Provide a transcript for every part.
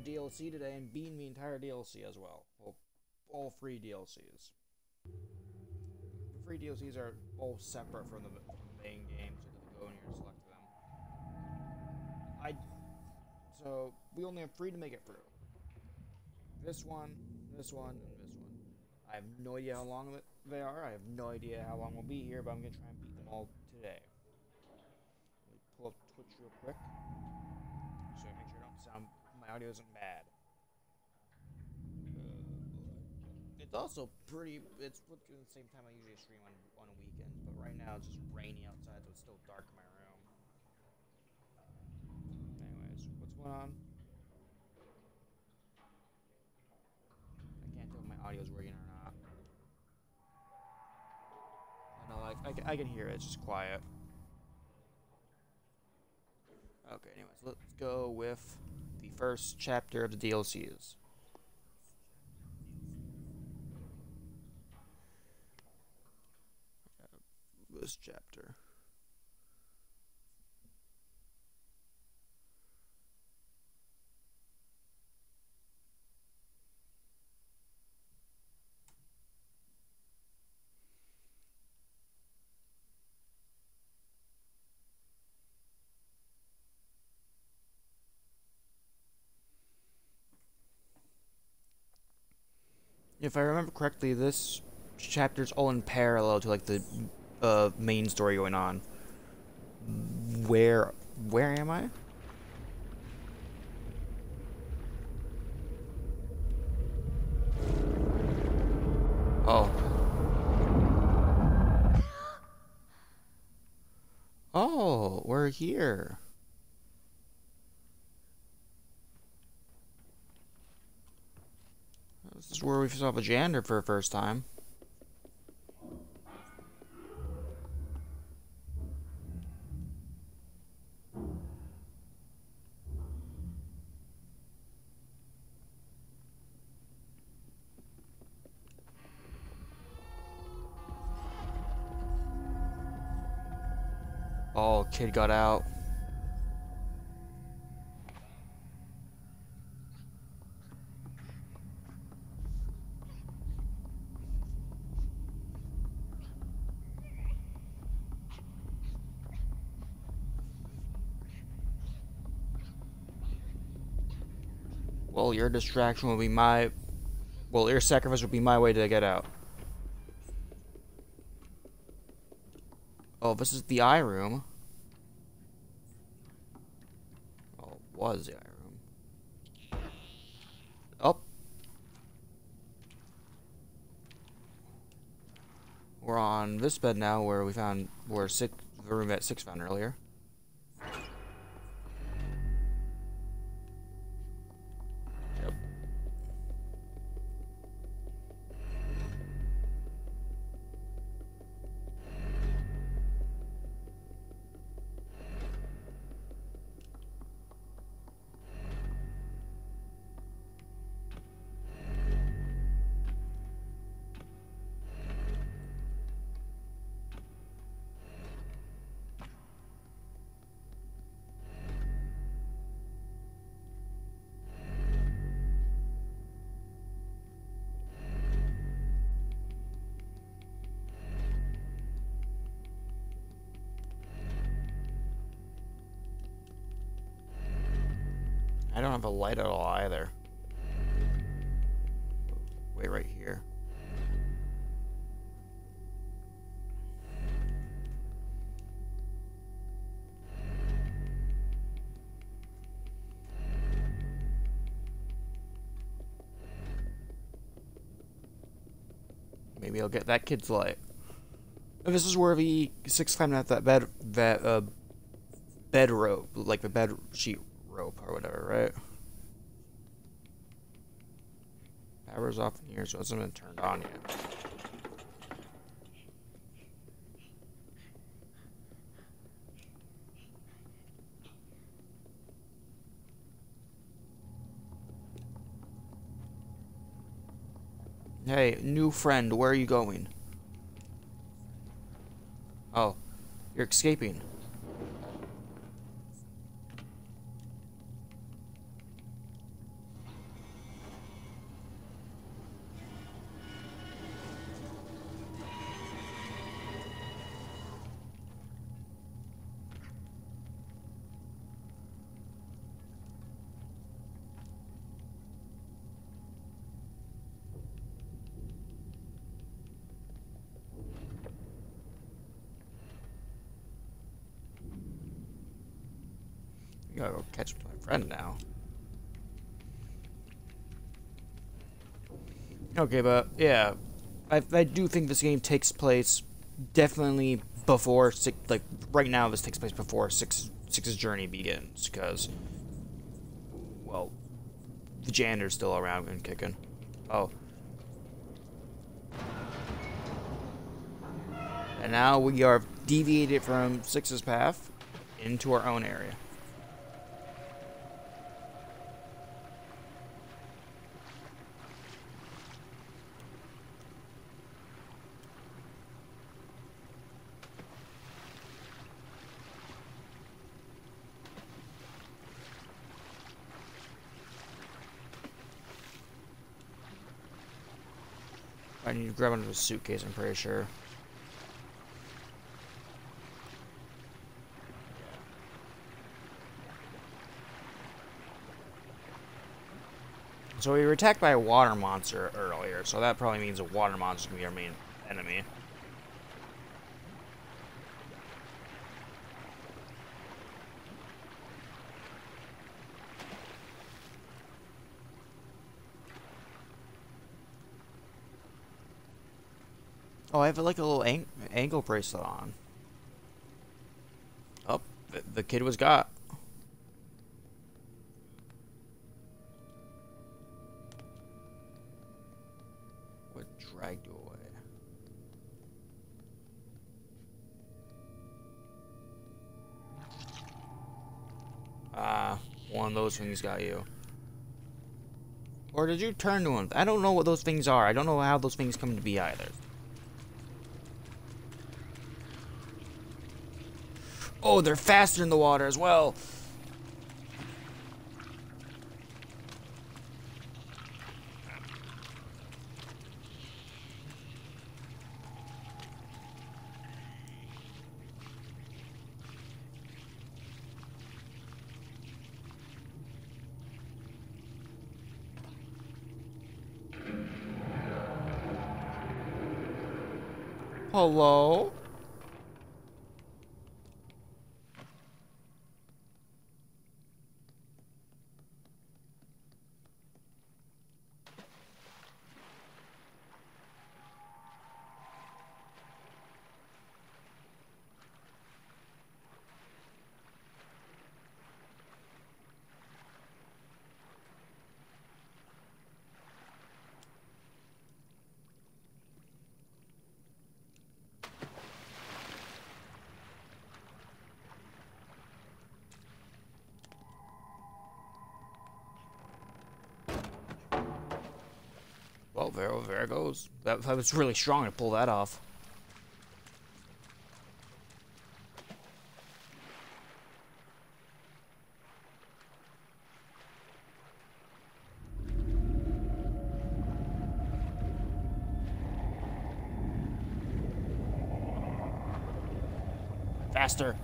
DLC today and beating the entire DLC as well. Well, all free DLCs. The free DLCs are all separate from the main game, so you have to go in here and select them. I so we only have three to make it through. This one, this one, and this one. I have no idea how long they are. I have no idea how long we'll be here, but I'm gonna try and beat them all today. Let me pull up Twitch real quick, so make sure I don't sound my audio isn't bad. It's also pretty. It's at the same time I usually stream on weekends, but right now it's just rainy outside, so it's still dark in my room. Anyways, what's going on? I can't tell if my audio is working or not. I know, I can hear it. It's just quiet. Okay. Anyways, let's go with the first chapter of the DLCs. This chapter. If I remember correctly, this chapter's all in parallel to like the main story going on. Where am I? Oh. Oh, we're here. This is where we saw the janitor for the first time. Oh, kid got out. Well, your distraction will be my... Well, your sacrifice will be my way to get out. Oh, this is the eye room. Oh, was the eye room. Oh. We're on this bed now where we found... the room that 6 found earlier. I don't have a light at all either. Wait, right here. Maybe I'll get that kid's light. This is where the 6 climbed out that bed rope, like the bed sheet rope or whatever, right? Power's off in here, so it hasn't been turned on yet. Hey, new friend, where are you going? Oh, you're escaping. I gotta go catch up to my friend now. Okay, but yeah, I do think this game takes place definitely before six. Like right now, this takes place before Six's journey begins, because well, the janitor's still around and kicking. Oh, and now we are deviated from Six's path into our own area. I need to grab onto a suitcase, I'm pretty sure. So we were attacked by a water monster earlier, so that probably means a water monster can be our main enemy. Oh, I have like a little ankle bracelet on. Oh, the kid was got. What dragged you away? Ah, one of those things got you. Or did you turn to him? I don't know what those things are. I don't know how those things come to be either. Oh, they're faster in the water as well. Hello? Well, there it goes. That was really strong to pull that off. Faster.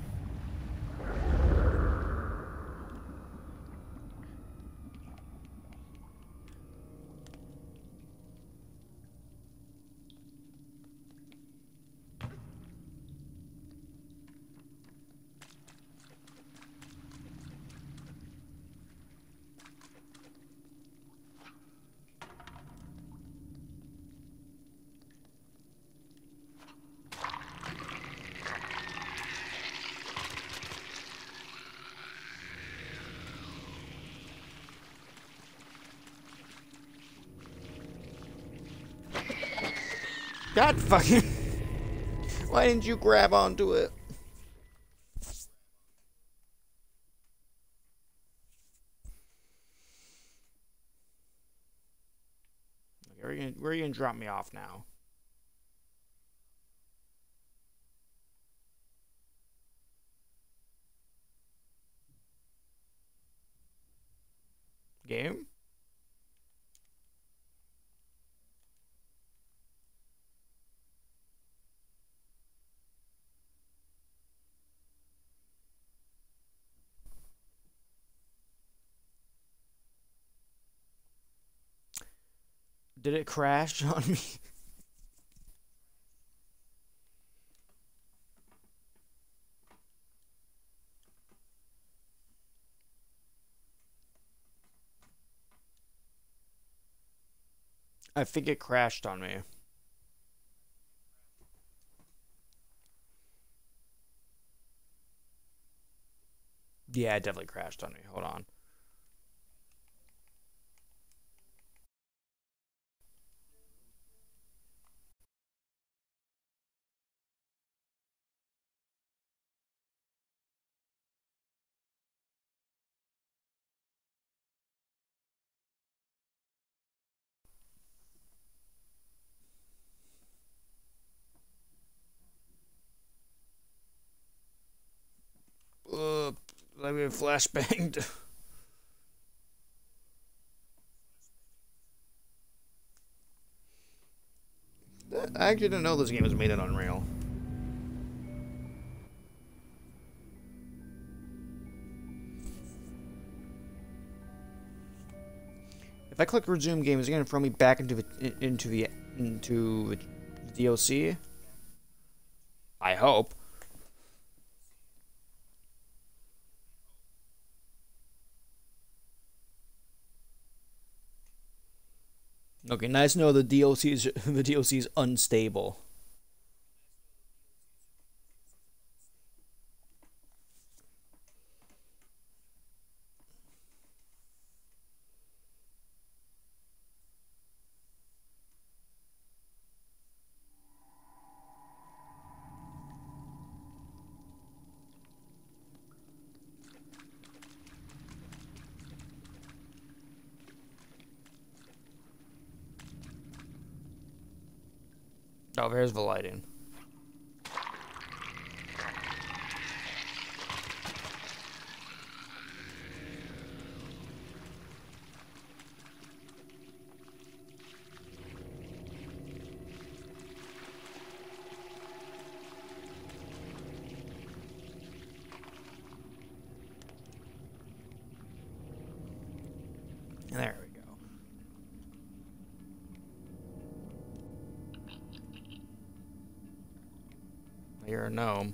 God fucking... Why didn't you grab onto it? Where are you gonna drop me off now? Game? Did it crash on me? I think it crashed on me. Yeah, it definitely crashed on me. Hold on. Let me flashbanged. I actually didn't know this game was made in Unreal. If I click resume game, is it gonna throw me back into the DLC? I hope. Okay, nice to know the DLC's unstable. Oh, there's the lighting. There we go. You're a gnome.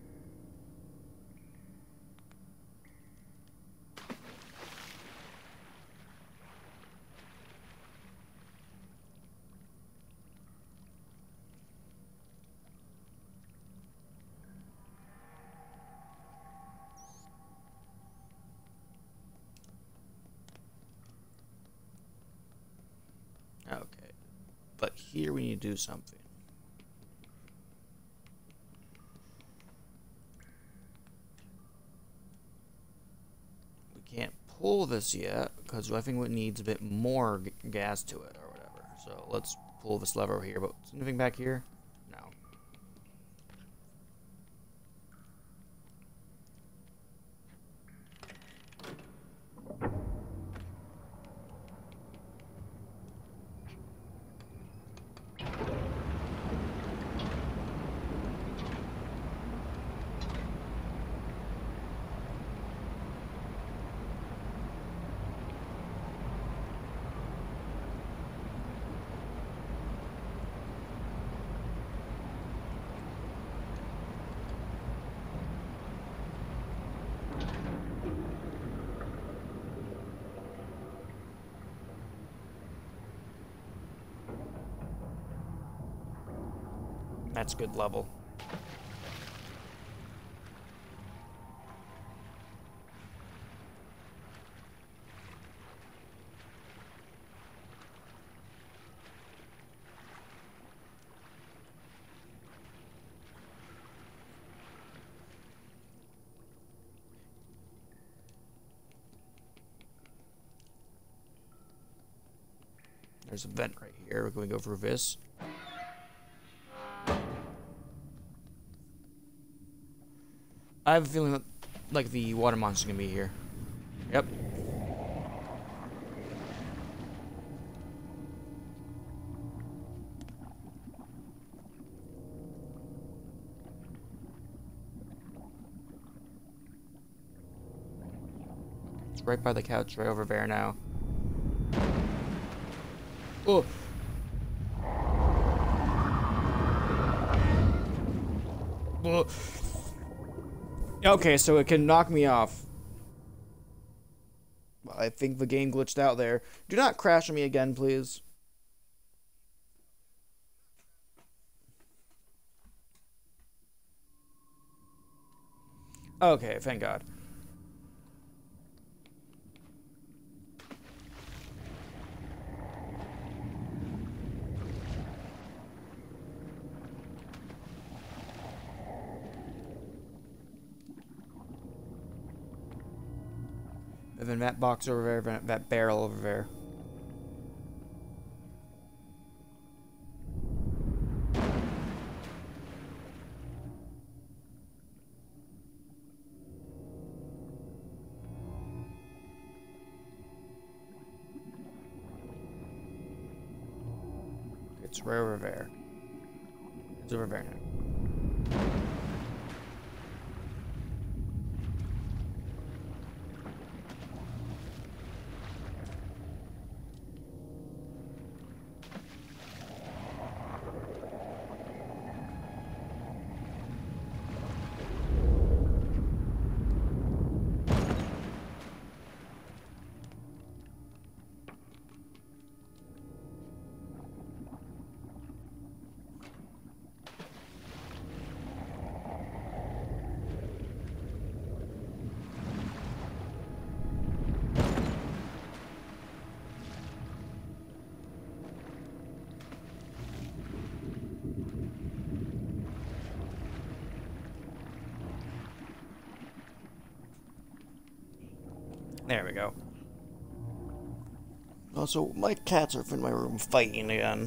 Okay. But here we need to do something. We can't pull this yet because I think it needs a bit more gas to it or whatever. So let's pull this lever over here. But anything back here? No. That's good level. There's a vent right here. We're going to go through this. I have a feeling that, like, the water monster's gonna be here. Yep. It's right by the couch, right over there now. Oh! Oh. Okay, so it can knock me off. I think the game glitched out there. Do not crash on me again, please. Okay, thank God. And then that box over there, that barrel over there. It's right over there. It's over there now. There we go. Also, my cats are in my room fighting again.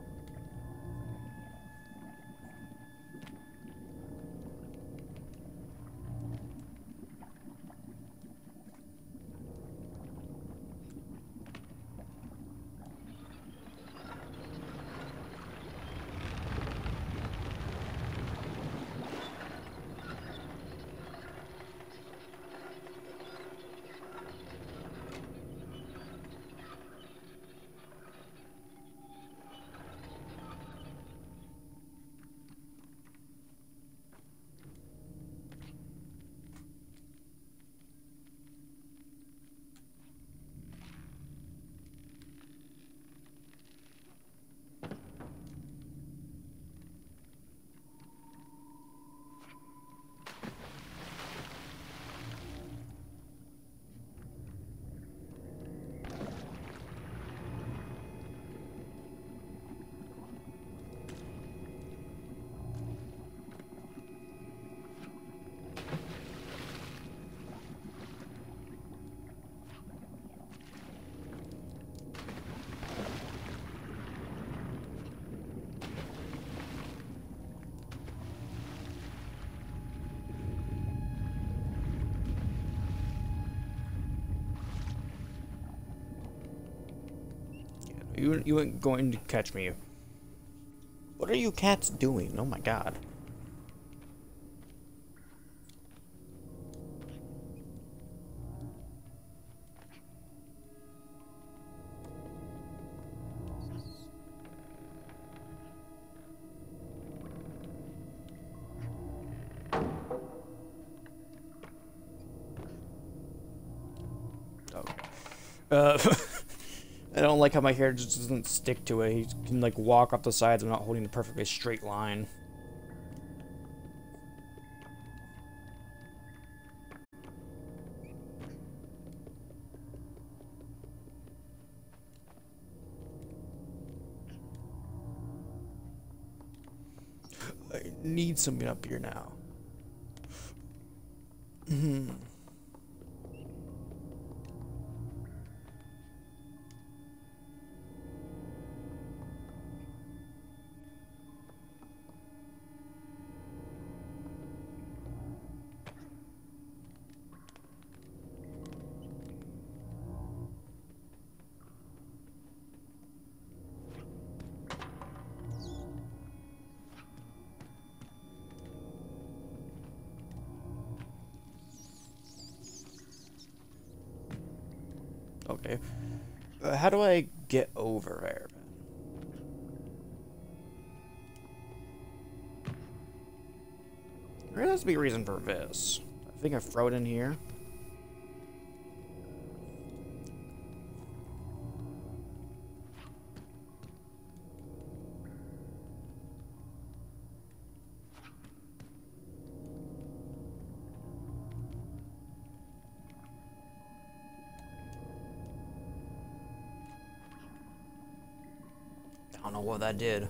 You ain't going to catch me. What are you cats doing? Oh my God. Okay. I don't like how my hair just doesn't stick to it. He can like walk up the sides and not holding the perfectly straight line. I need something up here now. Okay. How do I get over there? There has to be a reason for this. I think I throw it in here. know what that did.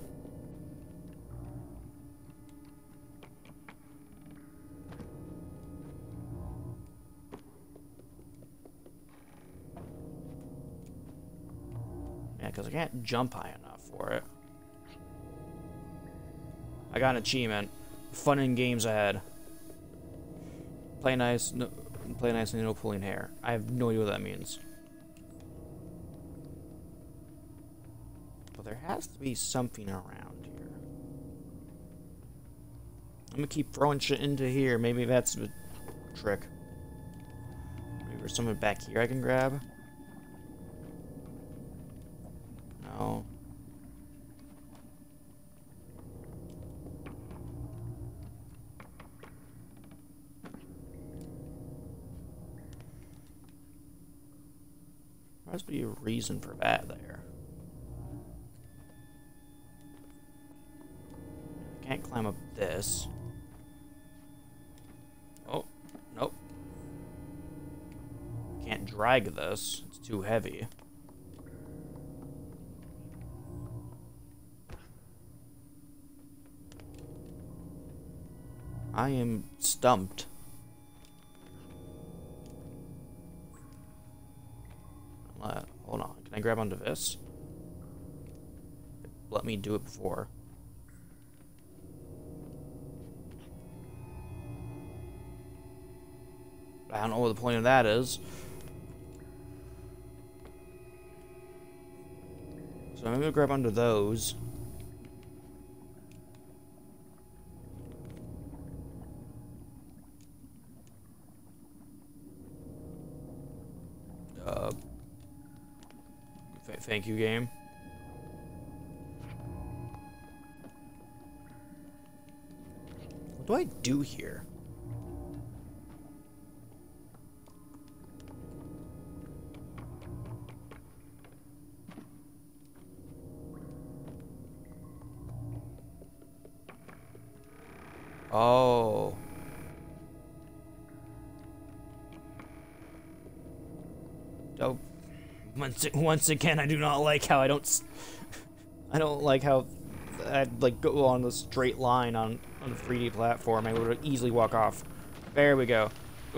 Yeah, because I can't jump high enough for it. I got an achievement. Fun and games ahead. Play nice, no, play nice and no pulling hair. I have no idea what that means. But there has to be something around here. I'm gonna keep throwing shit into here. Maybe that's the trick. Maybe there's something back here I can grab. No. There must be a reason for that there. I can't climb up this. Oh, nope. Can't drag this. It's too heavy. I am stumped. Hold on. Can I grab onto this? Let me do it before. I don't know what the point of that is. So I'm gonna grab onto those. Thank you, game. What do I do here? Oh. Dope. Once again, I do not like how I don't like how I'd like go on the straight line on a 3D platform. I would easily walk off. There we go.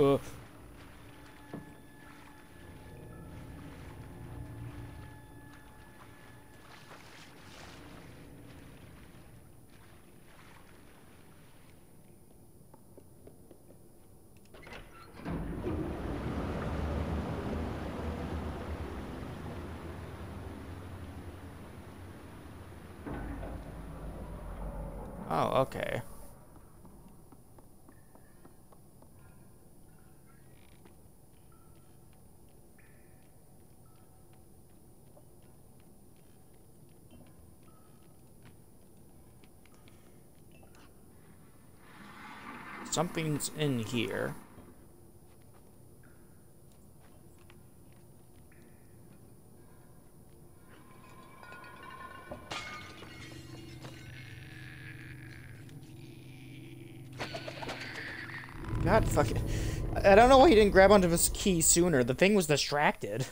Oh, okay. Something's in here. God fucking... I don't know why he didn't grab onto this key sooner. The thing was distracted.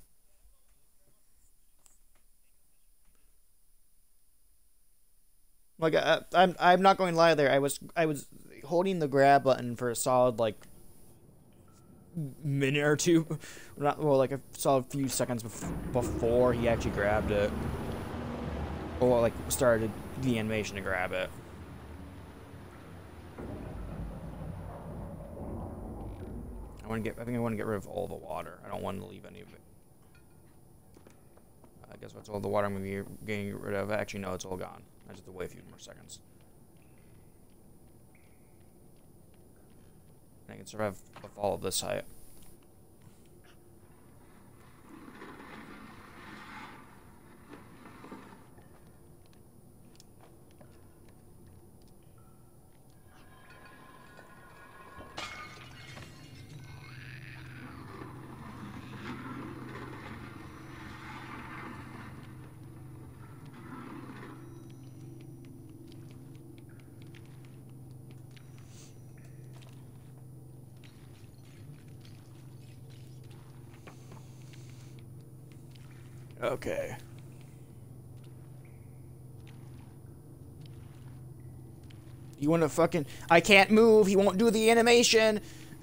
Like I'm not going to lie there. I was holding the grab button for a solid like minute or two, not well, like a solid few seconds before he actually grabbed it, or like started the animation to grab it. I think I want to get rid of all the water. I don't want to leave any of it. I guess that's all the water I'm going to be getting rid of. Actually, no, it's all gone. I just have to wait a few more seconds. I can survive the fall of this height. Okay. You wanna fucking... I can't move, he won't do the animation!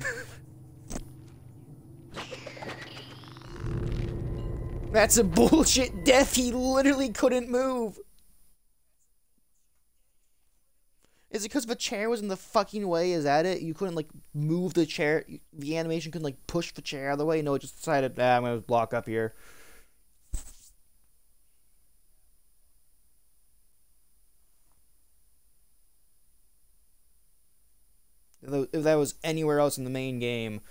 That's a bullshit death, he literally couldn't move! Is it because the chair was in the fucking way? Is that it? You couldn't, like, move the chair? The animation couldn't, like, push the chair out of the way? No, it just decided, I'm gonna block up here. If that was anywhere else in the main game,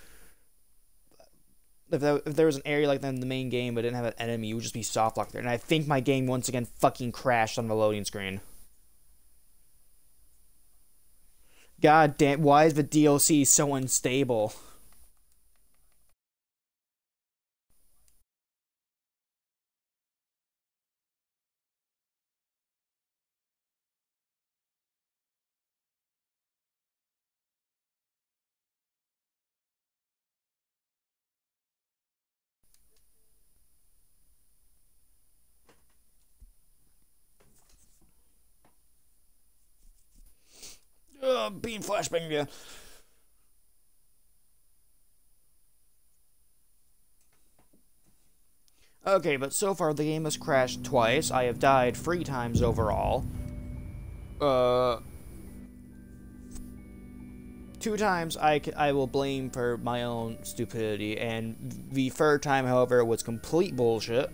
if there was an area like that in the main game but didn't have an enemy, it would just be soft locked there. And I think my game once again fucking crashed on the loading screen. God damn, why is the DLC so unstable? Beam flashbang you. Okay, but so far the game has crashed twice. I have died 3 times overall. 2 times I will blame for my own stupidity, and the 3rd time, however, was complete bullshit.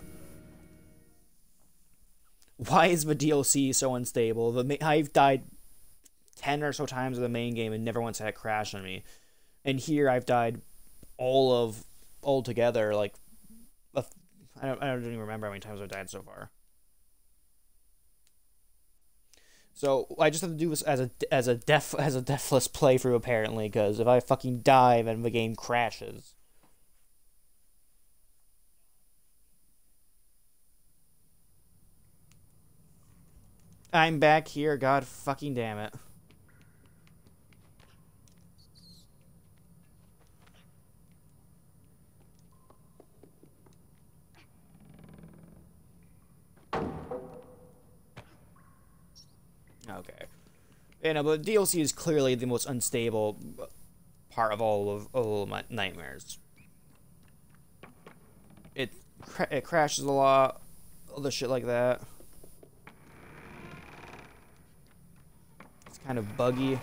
Why is the DLC so unstable? I've died 10 or so times in the main game and never once had a crash on me. And here I've died altogether, like, I don't even remember how many times I've died so far. So I just have to do this as a deathless playthrough apparently, because if I fucking die, then the game crashes. I'm back here, god fucking damn it. Okay. You know, but DLC is clearly the most unstable part of all of my nightmares. It crashes a lot, other shit like that. It's kind of buggy.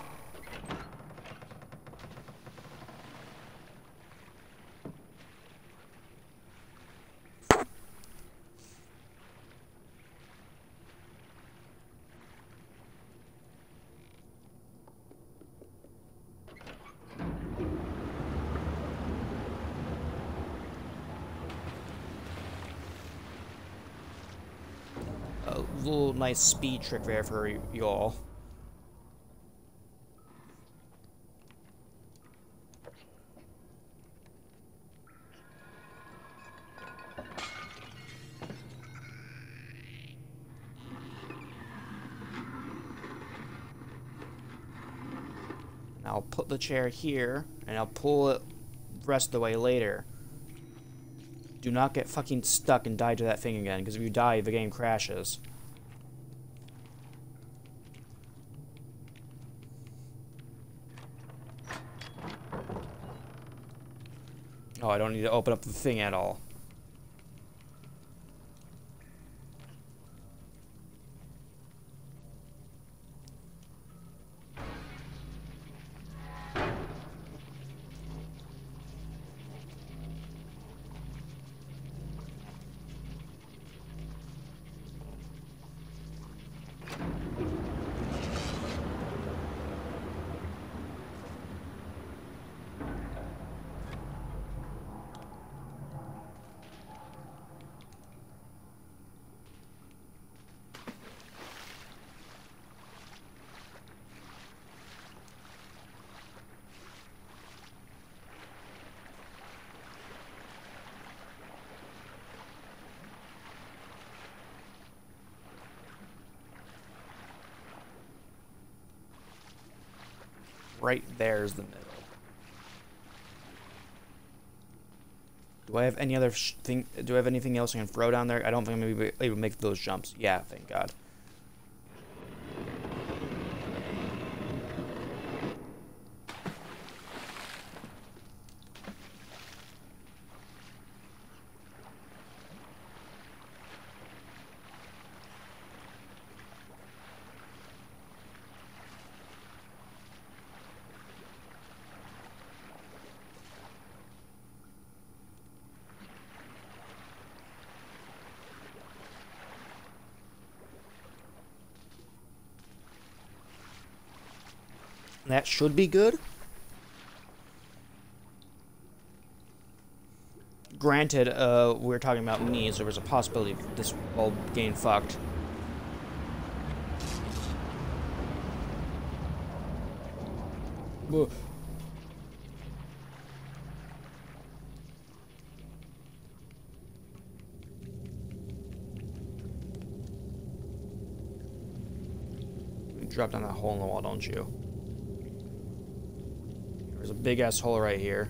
A little nice speed trick there for y'all. I'll put the chair here, and I'll pull it the rest of the way later. Do not get fucking stuck and die to that thing again, because if you die, the game crashes. Oh, I don't need to open up the thing at all. Right there's the middle. Do I have any other thing? Do I have anything else I can throw down there? I don't think I'm gonna be able to make those jumps. Yeah, thank God. That should be good. Granted, we were talking about me, so there was a possibility of this all getting fucked. Ugh. You drop down that hole in the wall, don't you? There's a big ass hole right here.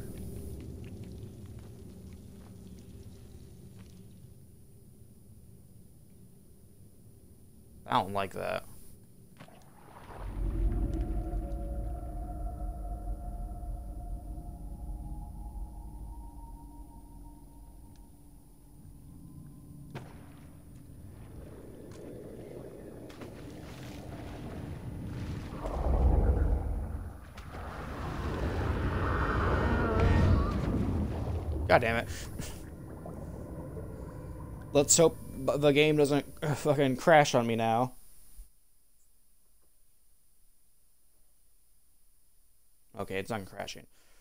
I don't like that. God damn it. Let's hope the game doesn't fucking crash on me now. Okay, it's not crashing.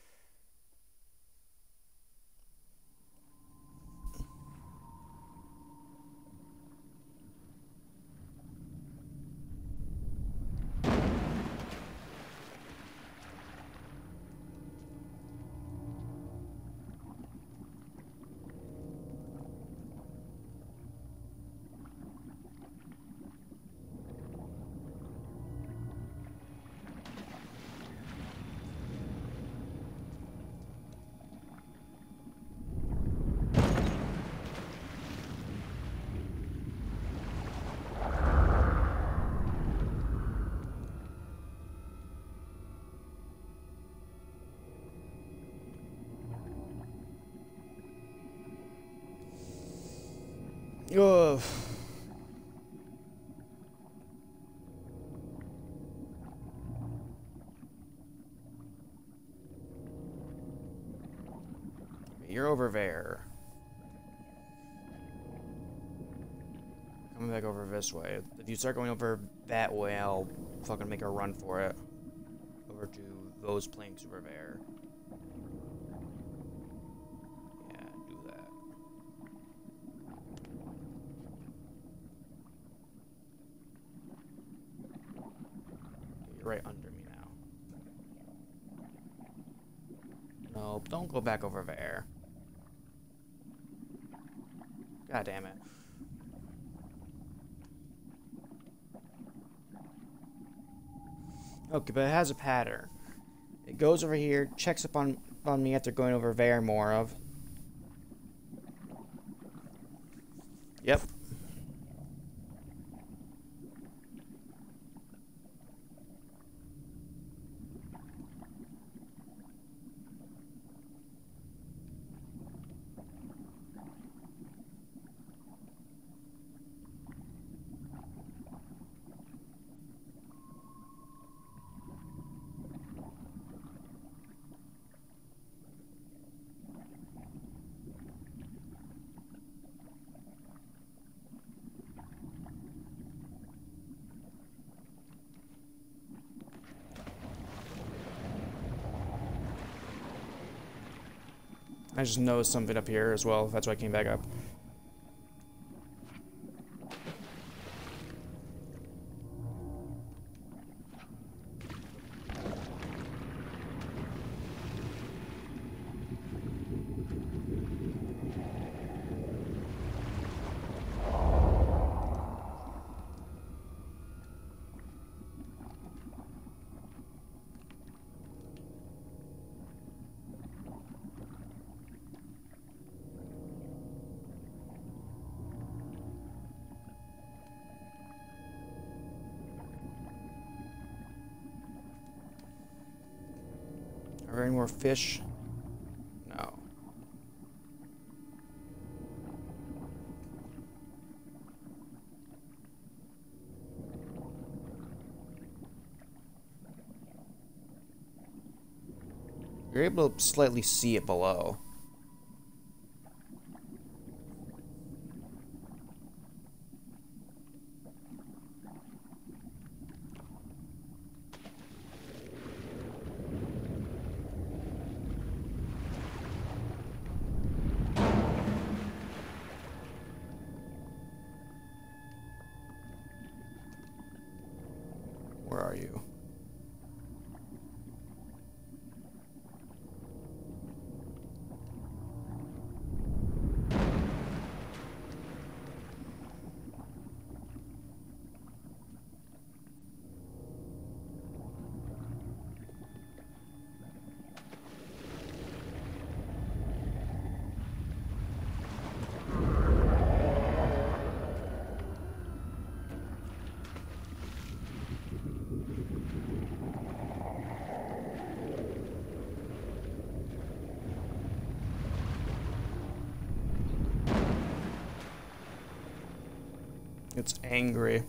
Ugh. You're over there. Coming back over this way. If you start going over that way, I'll fucking make a run for it. Over to those planks over there. Yeah, do that. You're right under me now. No, don't go back over there. God damn it. Okay, but it has a pattern. It goes over here, checks up on me after going over there more of. Yep. I just noticed something up here as well. That's why I came back up. Are there any more fish? No. You're able to slightly see it below. It's angry.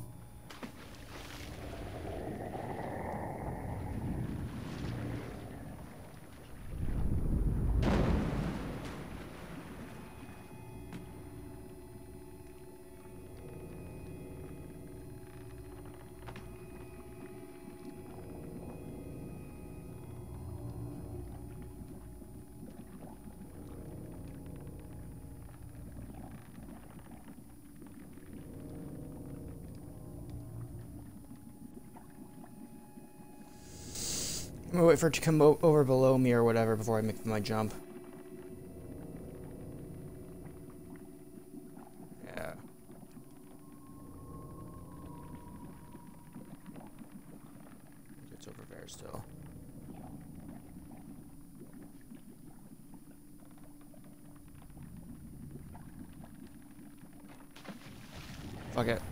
I'm gonna wait for it to come over below me or whatever before I make my jump. Yeah. It's over there still. Fuck it.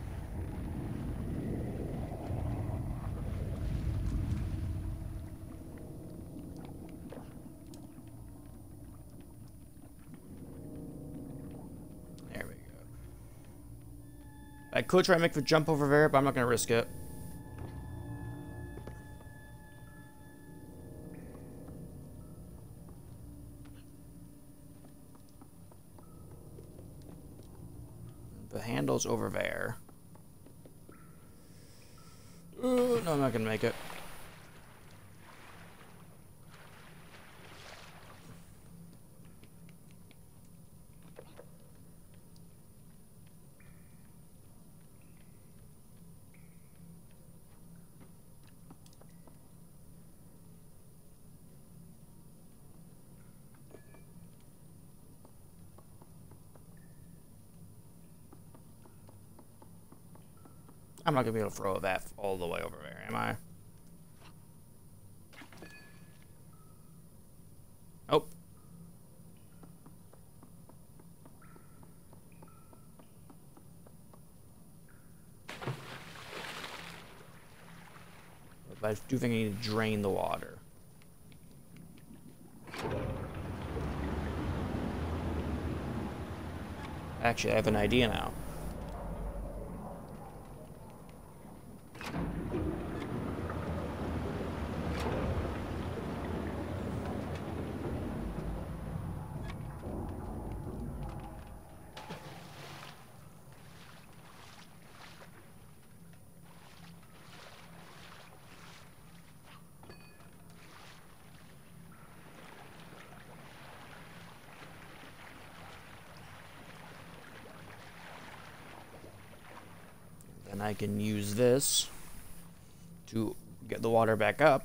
There we go. I could try and make the jump over there, but I'm not gonna risk it. The handle's over there. No, I'm not gonna make it. I'm not gonna be able to throw that all the way over there, am I? Oh. But I do think I need to drain the water. Actually, I have an idea now. Then I can use this to get the water back up.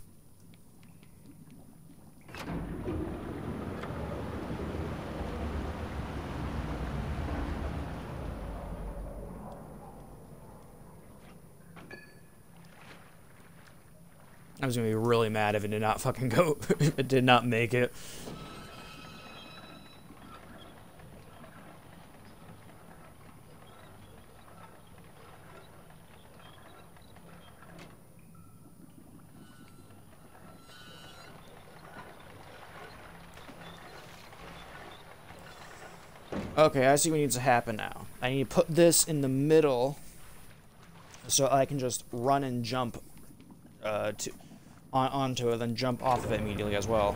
I was gonna be really mad if it did not fucking go. If it did not make it. Okay, I see what needs to happen now. I need to put this in the middle so I can just run and jump onto it, then jump off of it immediately as well.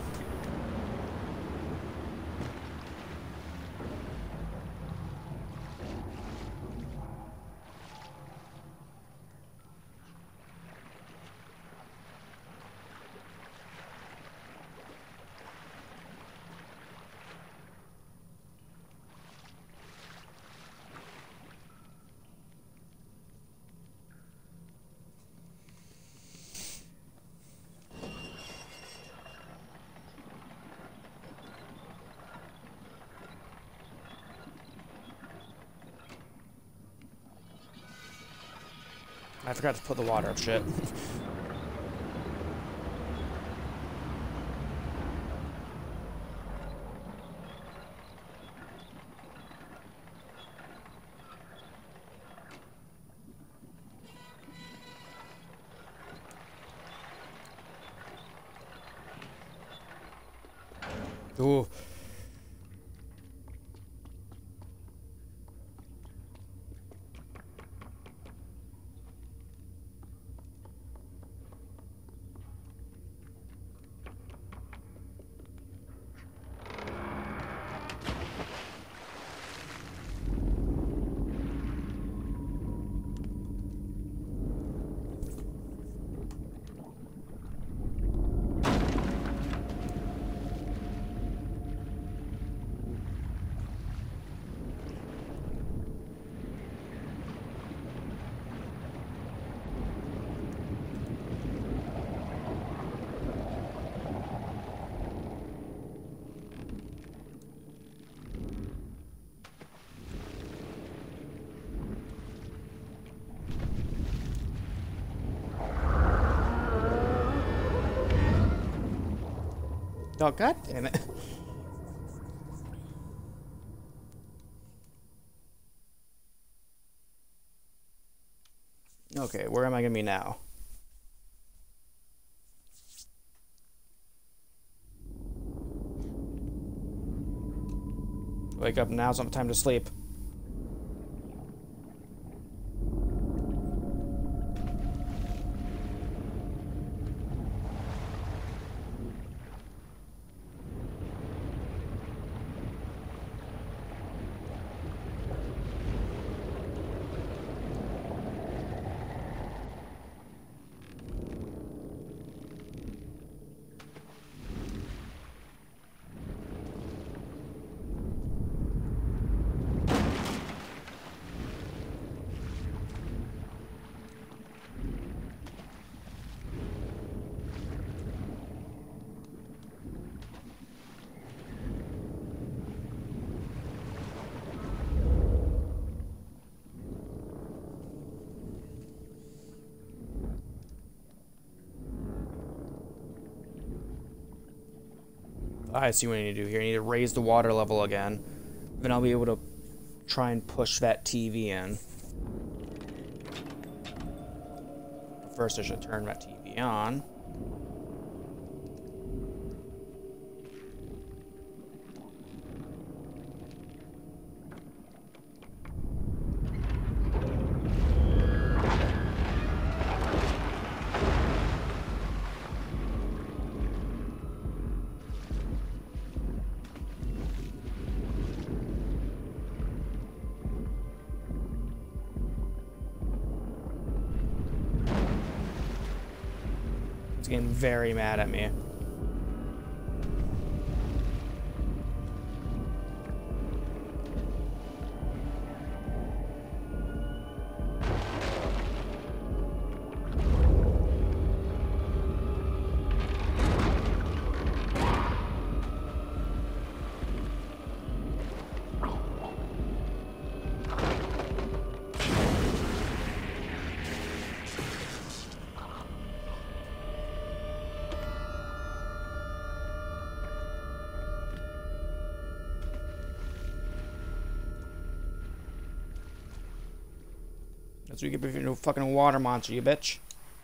I forgot to put the water up, shit. Ooh. Oh, god damn it. Okay, where am I gonna be now? Wake up now, it's not time to sleep. I see what I need to do here. I need to raise the water level again. Then I'll be able to try and push that TV in. First, I should turn that TV on. It's getting very mad at me. That's what you get if you're no fucking water monster, you bitch.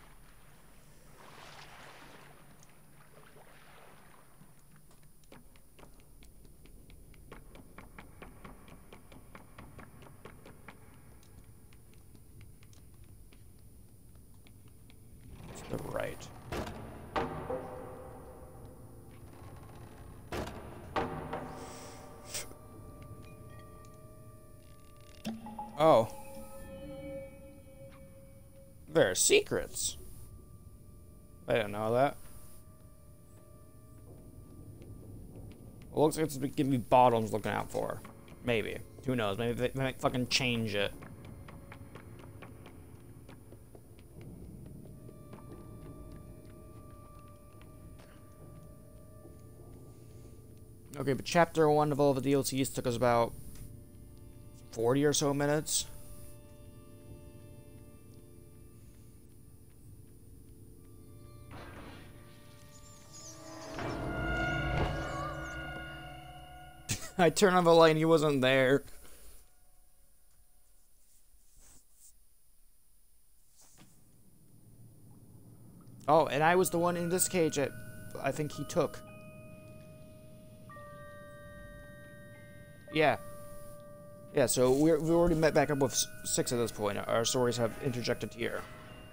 To the right. Oh. There are secrets. I didn't know that. Well, looks like it's giving me bottoms looking out for. Maybe. Who knows? Maybe they might fucking change it. Okay, but chapter 1 of all the DLCs took us about 40 or so minutes. I turned on the light and he wasn't there. Oh, and I was the one in this cage that I think he took. Yeah. Yeah, so we've already met back up with 6 at this point. Our stories have interjected here.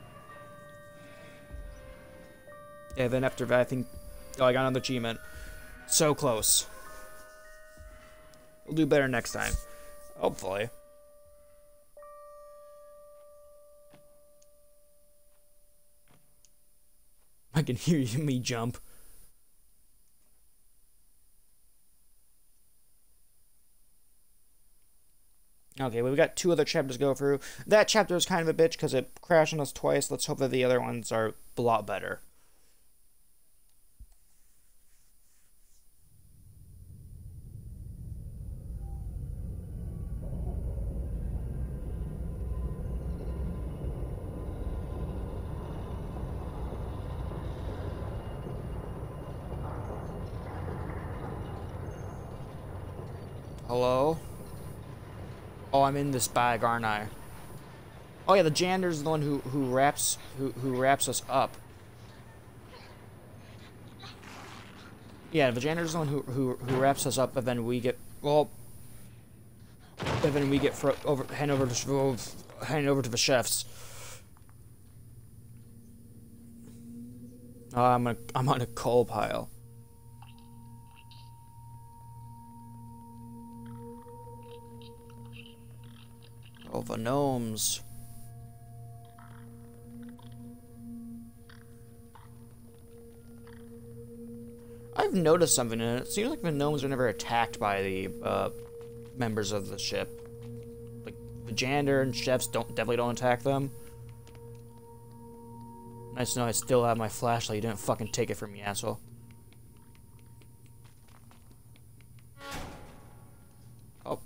Yeah, then after that, I think... Oh, I got another achievement. So close. We'll do better next time. Hopefully. I can hear me jump. Okay, well, we got 2 other chapters to go through. That chapter is kind of a bitch because it crashed on us twice. Let's hope that the other ones are a lot better. Hello? Oh, I'm in this bag, aren't I? Oh yeah, the jander's the one who wraps us up. Yeah, the jander's the one who wraps us up, and then we get hand over to the chefs. I'm on a coal pile. Oh, the gnomes. I've noticed something, and it seems like the gnomes are never attacked by the members of the ship. Like the janitor and chefs definitely don't attack them. Nice to know I still have my flashlight. You didn't fucking take it from me, asshole. Oh.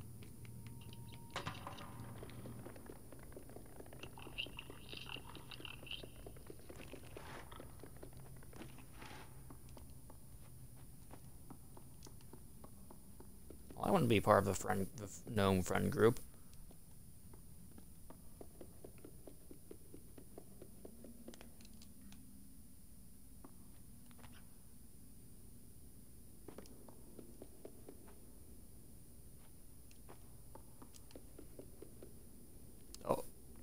Well, I want to be part of the gnome friend group. Oh.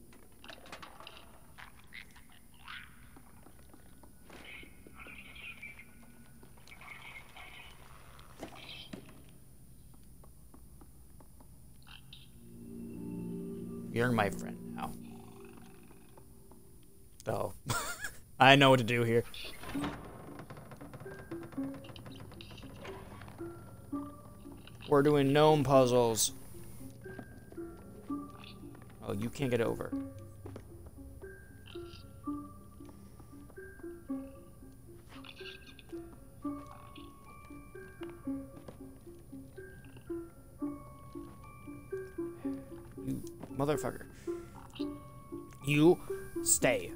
You're my friend now. Oh. I know what to do here. We're doing gnome puzzles. Oh, you can't get over. You motherfucker. You stay.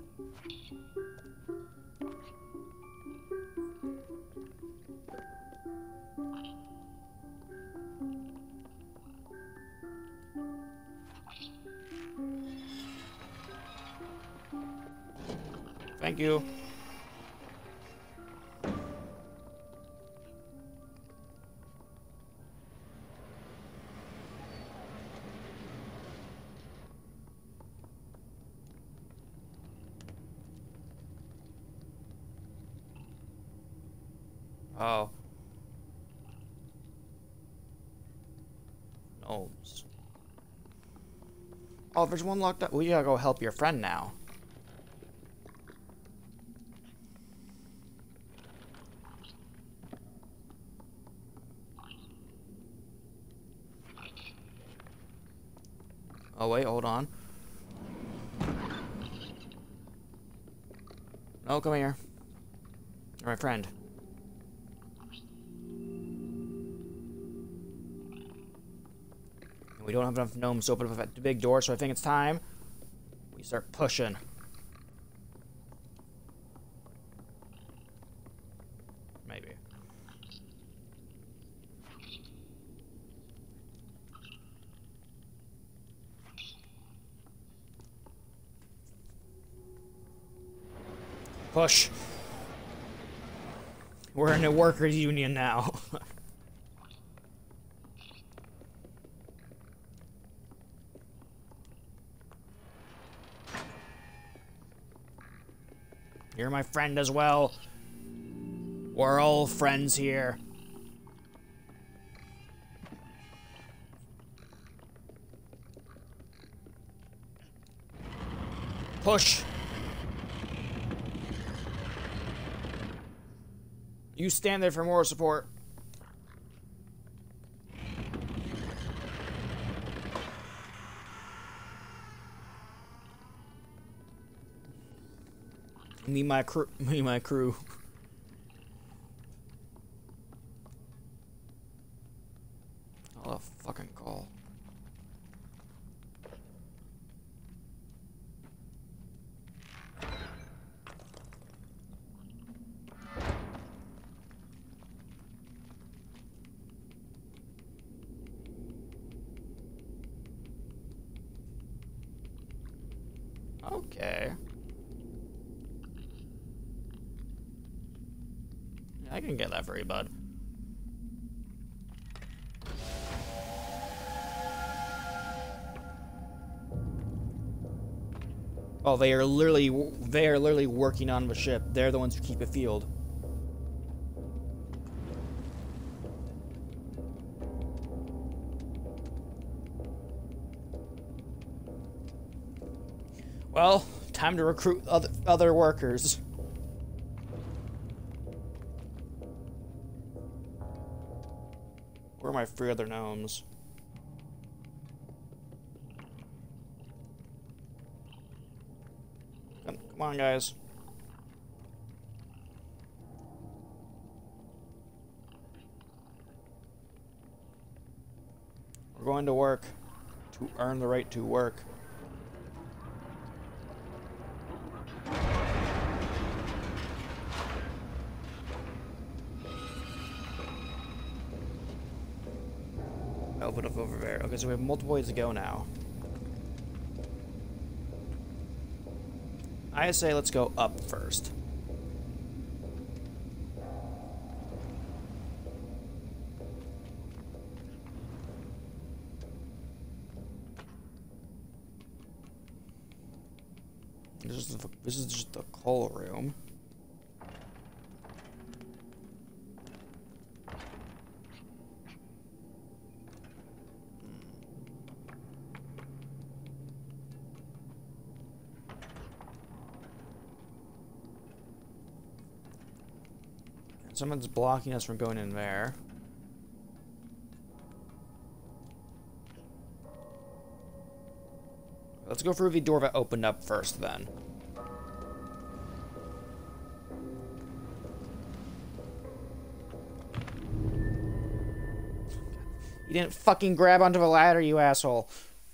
Thank you. Oh. Gnomes. Oh, there's one locked up. We gotta go help your friend now. Oh, wait, hold on. No, come here. You're my friend. We don't have enough gnomes to open up that big door, so I think it's time we start pushing. Maybe. Push. We're in a workers' union now. You're my friend as well. We're all friends here. Push. You stand there for moral support. Me, my crew. Me, my crew. Oh, a fucking call. Okay. Yeah, I can get that for you, bud. Oh, they are literally working on the ship. They're the ones who keep it fueled. Well, time to recruit other workers. Where are my 3 other gnomes? Come on, guys. We're going to work to earn the right to work. Open up over there. Okay, so we have multiple ways to go now. I say let's go up first. This is just the coal room. Someone's blocking us from going in there. Let's go through the door that opened up first, then. You didn't fucking grab onto the ladder, you asshole.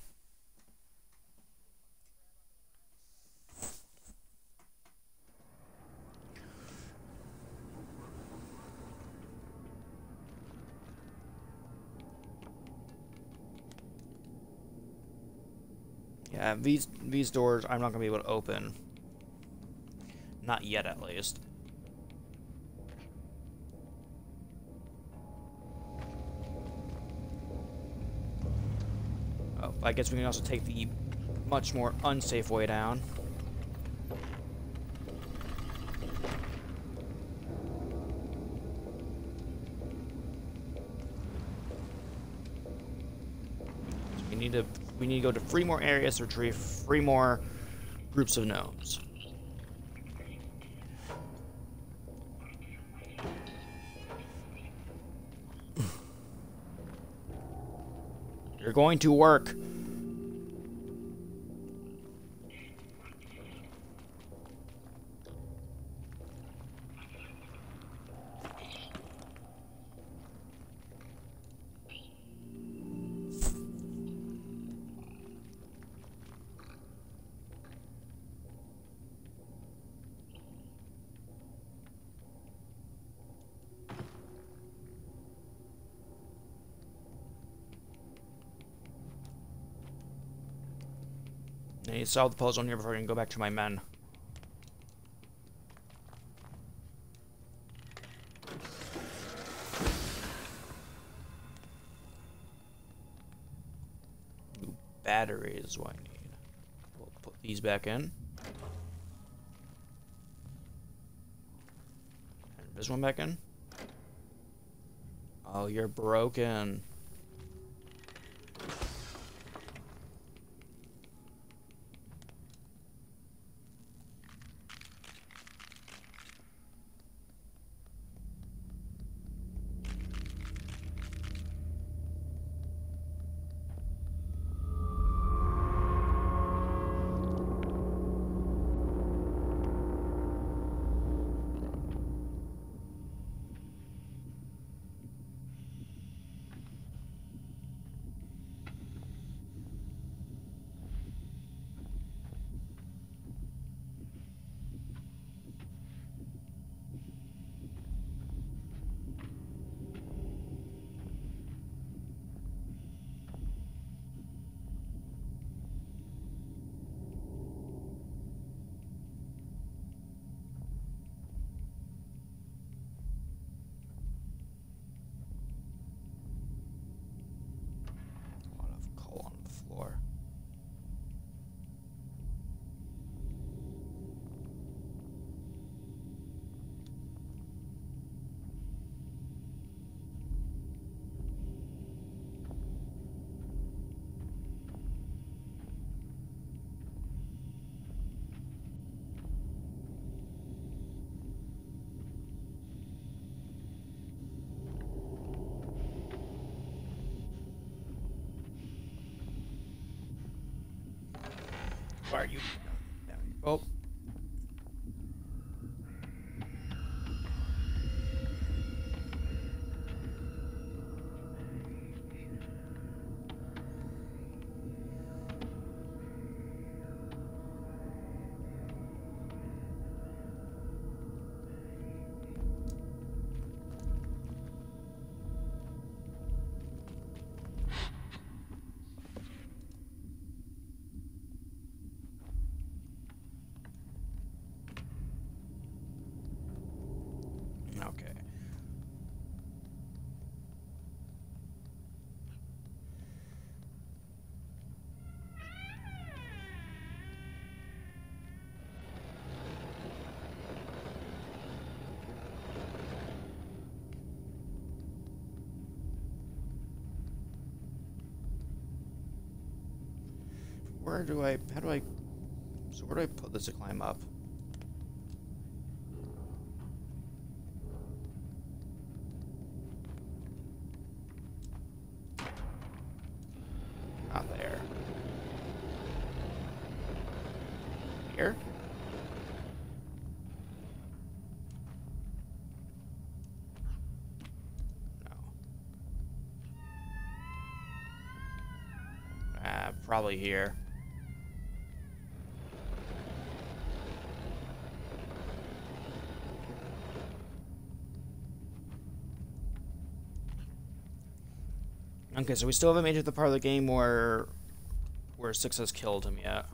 Yeah, these doors I'm not gonna be able to open. Not yet, at least. Oh, I guess we can also take the much more unsafe way down. So we need to go to 3 more areas to retrieve 3 more groups of gnomes. You're going to work. I need to solve the puzzle here before I can go back to my men. New batteries is what I need. We'll put these back in. And this one back in. Oh, you're broken. are you? Oh. Okay. Where do I put this to climb up? Not there. Here? No. Probably here. Okay, so we still haven't made it to the part of the game where Six has killed him yet.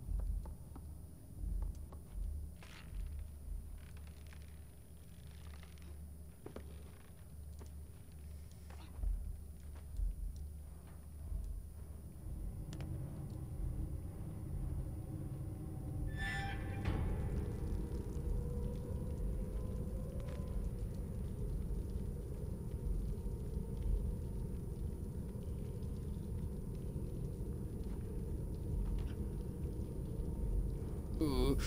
Ooh.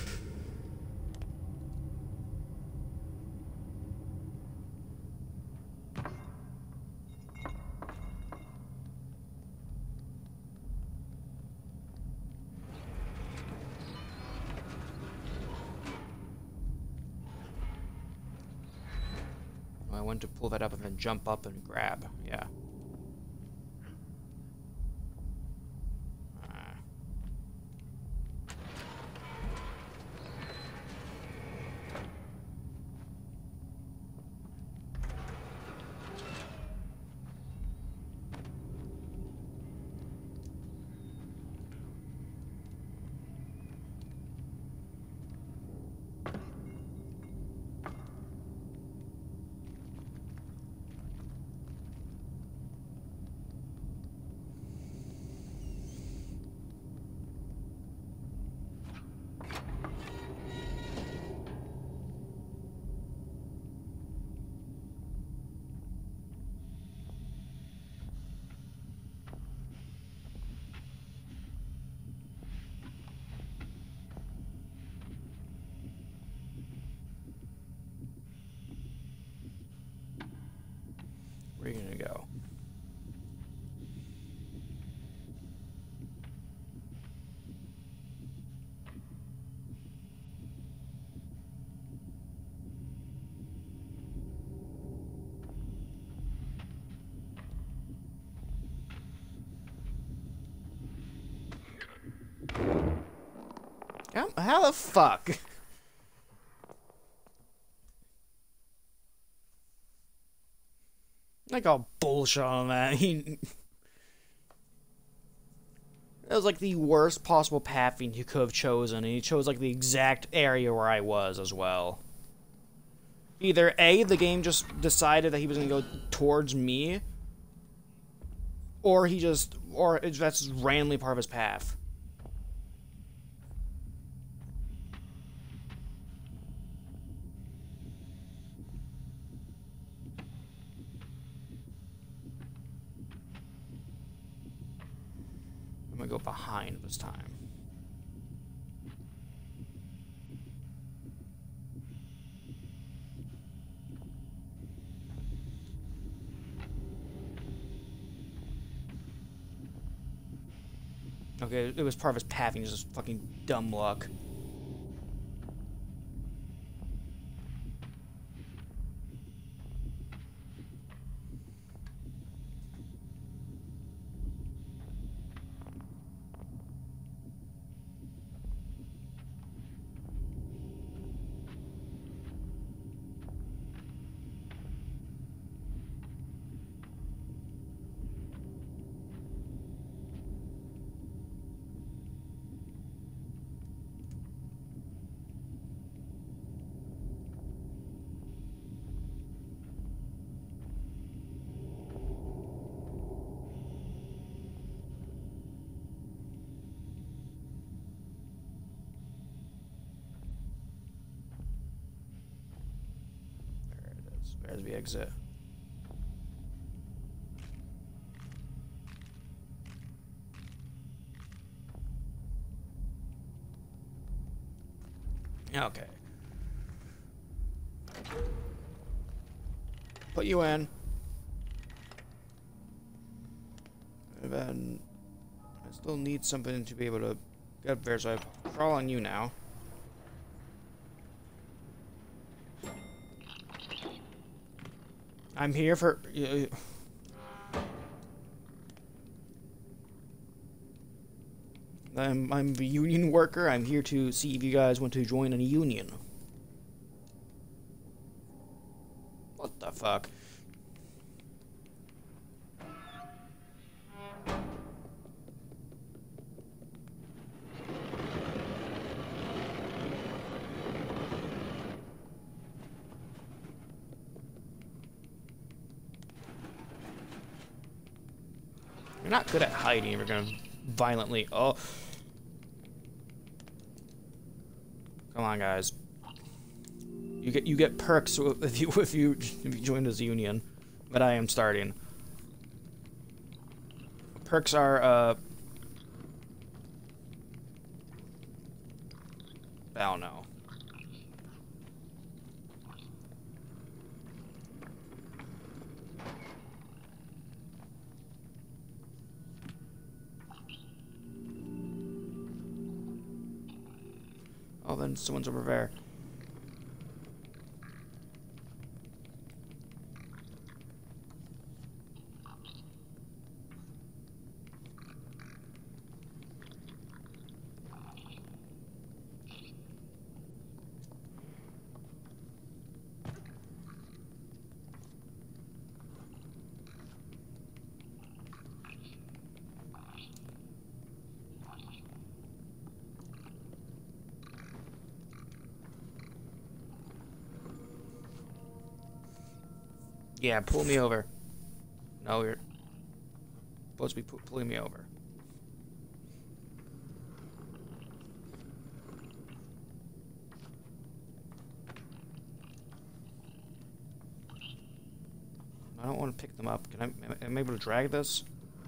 I want to pull that up and then jump up and grab. Yeah. Where are you gonna go? How the fuck? Like all bullshit on that. It was like the worst possible pathing he could have chosen, and he chose like the exact area where I was as well. Either A, the game just decided that he was gonna go towards me, or that's just randomly part of his path. I'm gonna go behind this time. Okay, it was part of his pathing, just fucking dumb luck. There's the exit. Okay. Put you in. And then I still need something to be able to get up there, so I crawl on you now. I'm here for... I'm a union worker. I'm here to see if you guys want to join a union. What the fuck? You're not good at hiding. You're gonna violently... Oh. Come on, guys. You get perks if you join this union, but I am starting. Perks are I don't know. Oh, then someone's over there. Yeah, pull me over. No, you're supposed to be pulling me over. I don't want to pick them up. Am I able to drag this?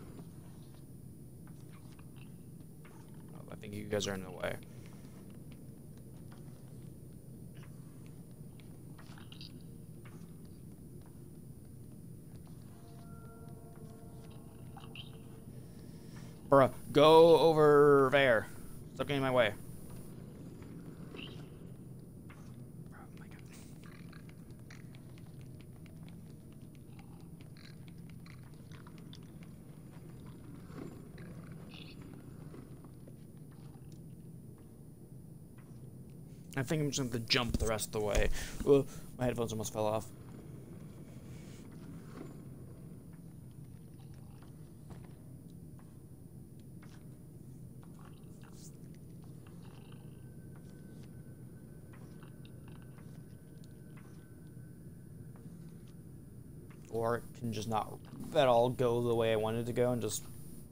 Oh, I think you guys are in the way. Bruh, go over there. Stop getting in my way. I think I'm just going to jump the rest of the way. Ugh, my headphones almost fell off. Or it can just not at all go the way I wanted to go and just...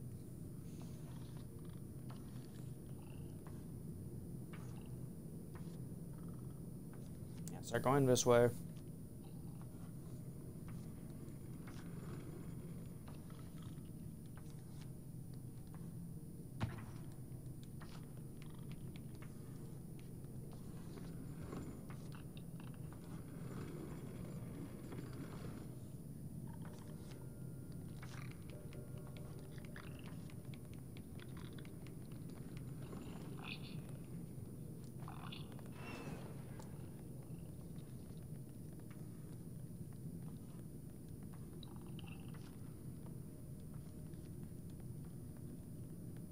Yeah, start going this way.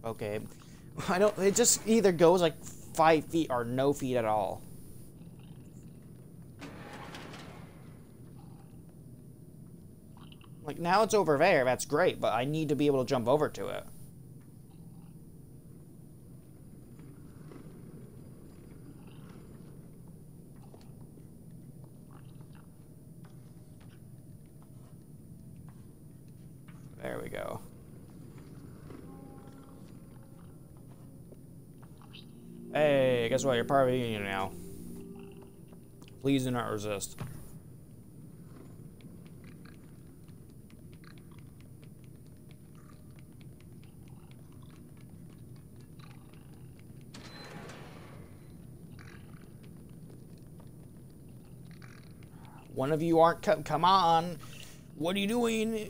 Okay. I don't... It just either goes like 5 feet or no feet at all. Like, now it's over there, that's great, but I need to be able to jump over to it. There we go. Hey, guess what? You're part of the union now. Please do not resist. One of you aren't... Come on! What are you doing?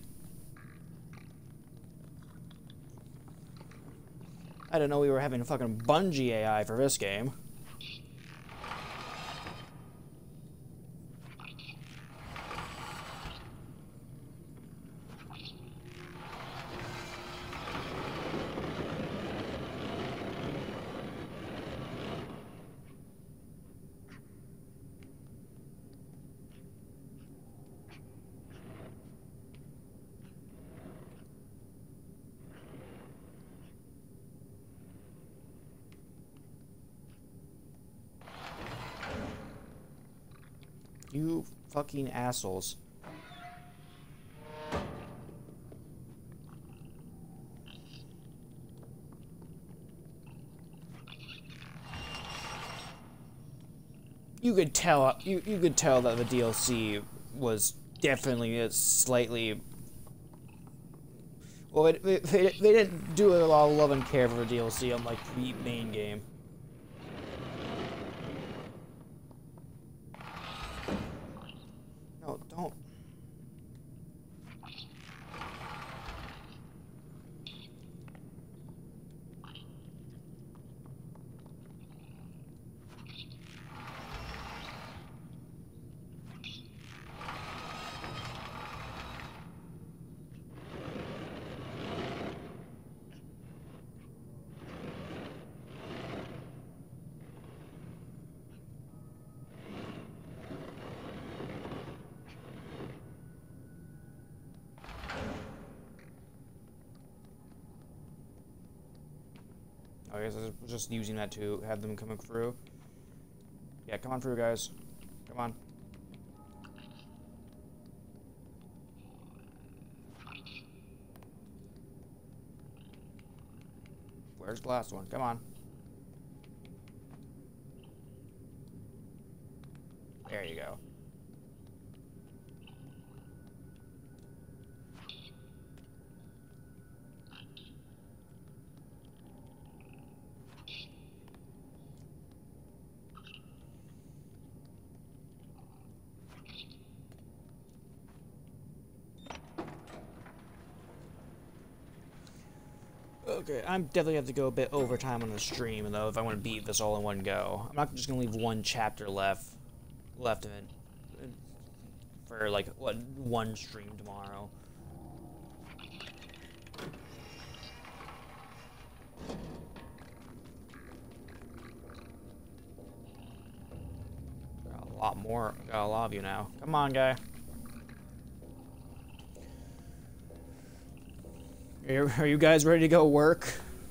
I didn't know we were having a fucking Bungie AI for this game. You fucking assholes. You could tell you could tell that the DLC was definitely a slightly... Well, they didn't do a lot of love and care for the DLC unlike the main game. No, don't. I guess I was just using that to have them coming through. Yeah, come on through, guys. Come on. Where's the last one? Come on. There you go. Okay, I'm definitely have to go a bit overtime on the stream, though, if I want to beat this all in one go. I'm not just gonna leave one chapter left of it for like what, one stream tomorrow. Got a lot more. Got a lot of you now. Come on, guy. Are you guys ready to go work?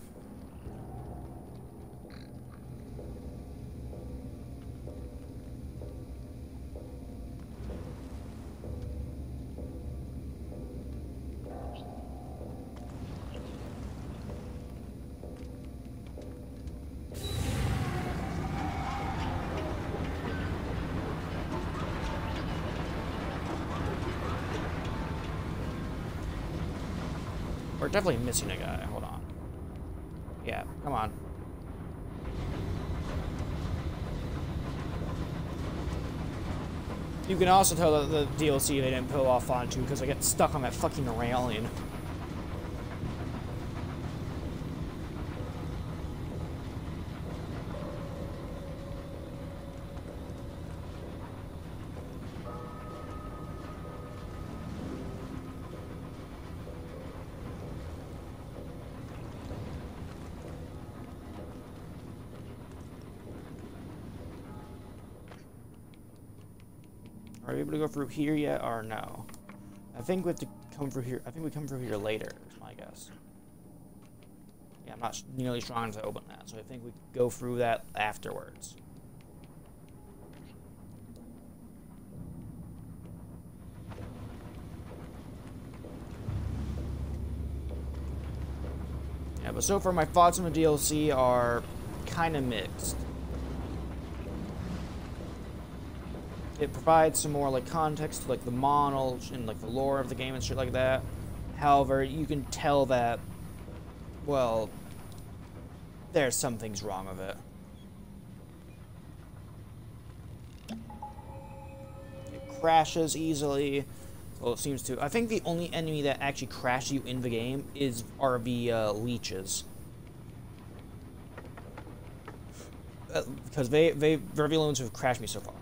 We're definitely missing a guy. Hold on. Yeah, come on. You can also tell that the DLC they didn't pull off onto because I get stuck on that fucking railing. Are we able to go through here yet, or no? I think we have to come through here. I think we come through here later, is my guess. Yeah, I'm not nearly strong enough to open that, so I think we go through that afterwards. Yeah, but so far my thoughts on the DLC are kind of mixed. It provides some more like context to like the model and like the lore of the game and shit like that. However, you can tell that, well, there's some things wrong with it. It crashes easily. Well, it seems to. I think the only enemy that actually crashes you in the game are the leeches. Because they're the ones who have crashed me so far.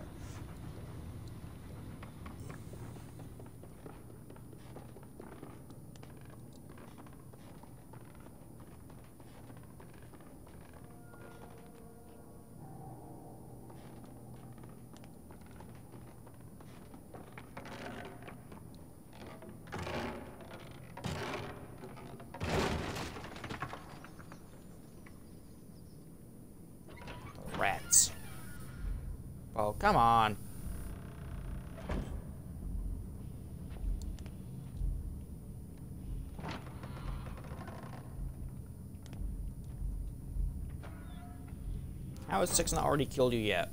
Rats. Oh, come on. How has 6 not already killed you yet?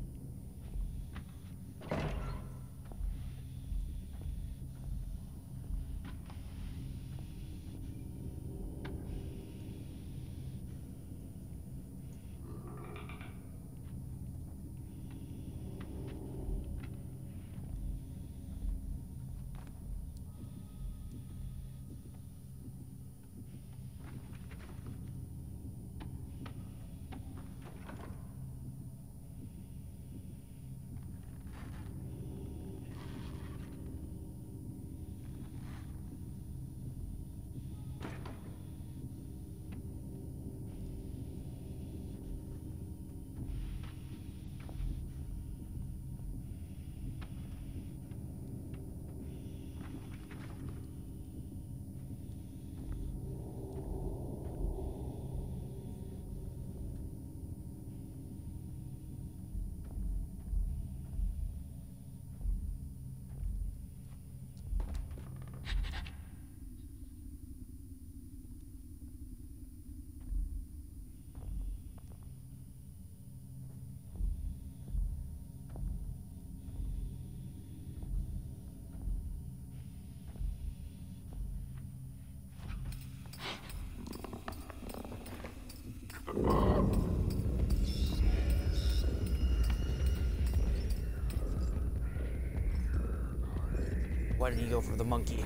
Why did he go for the monkey?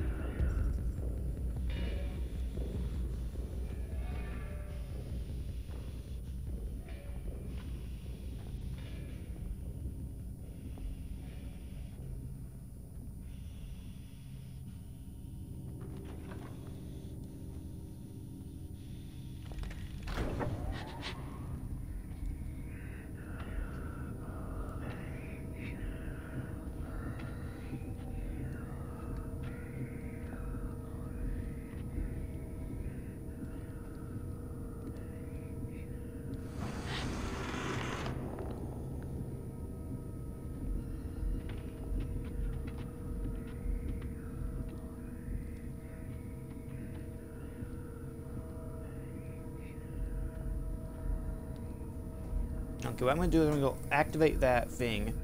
Okay, what I'm going to do is I'm going to go activate that thing.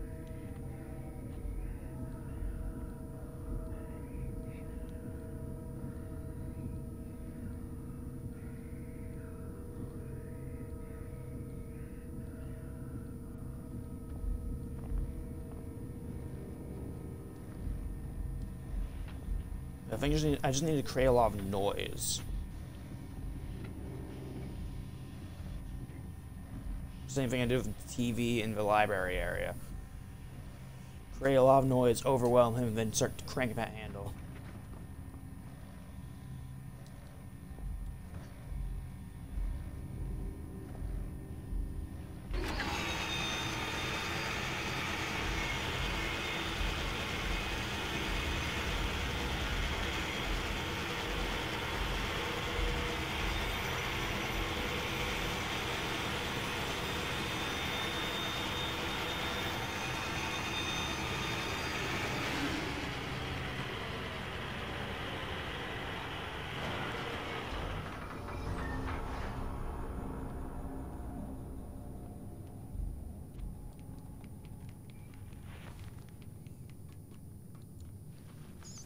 I think I just need to create a lot of noise. Same thing I did with the TV in the library area. Create a lot of noise, overwhelm him, and then start cranking that handle.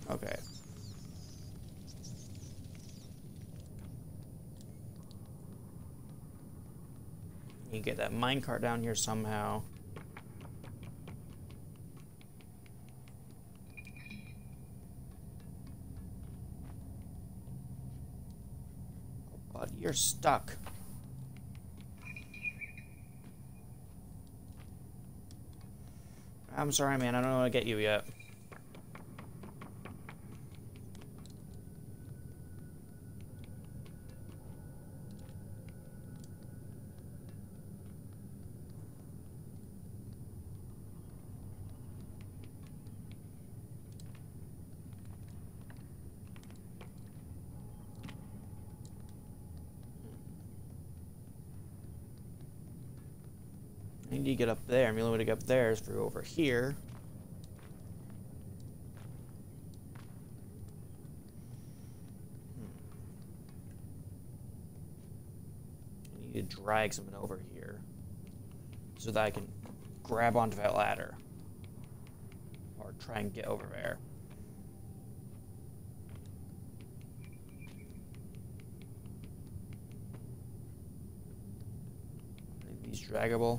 Okay. You get that minecart down here somehow. Oh, buddy, you're stuck. I'm sorry, man. I don't know how to get you yet. I need to get up there, and the only way to get up there is through over here. I need to drag something over here so that I can grab onto that ladder. Or try and get over there. Are these draggable?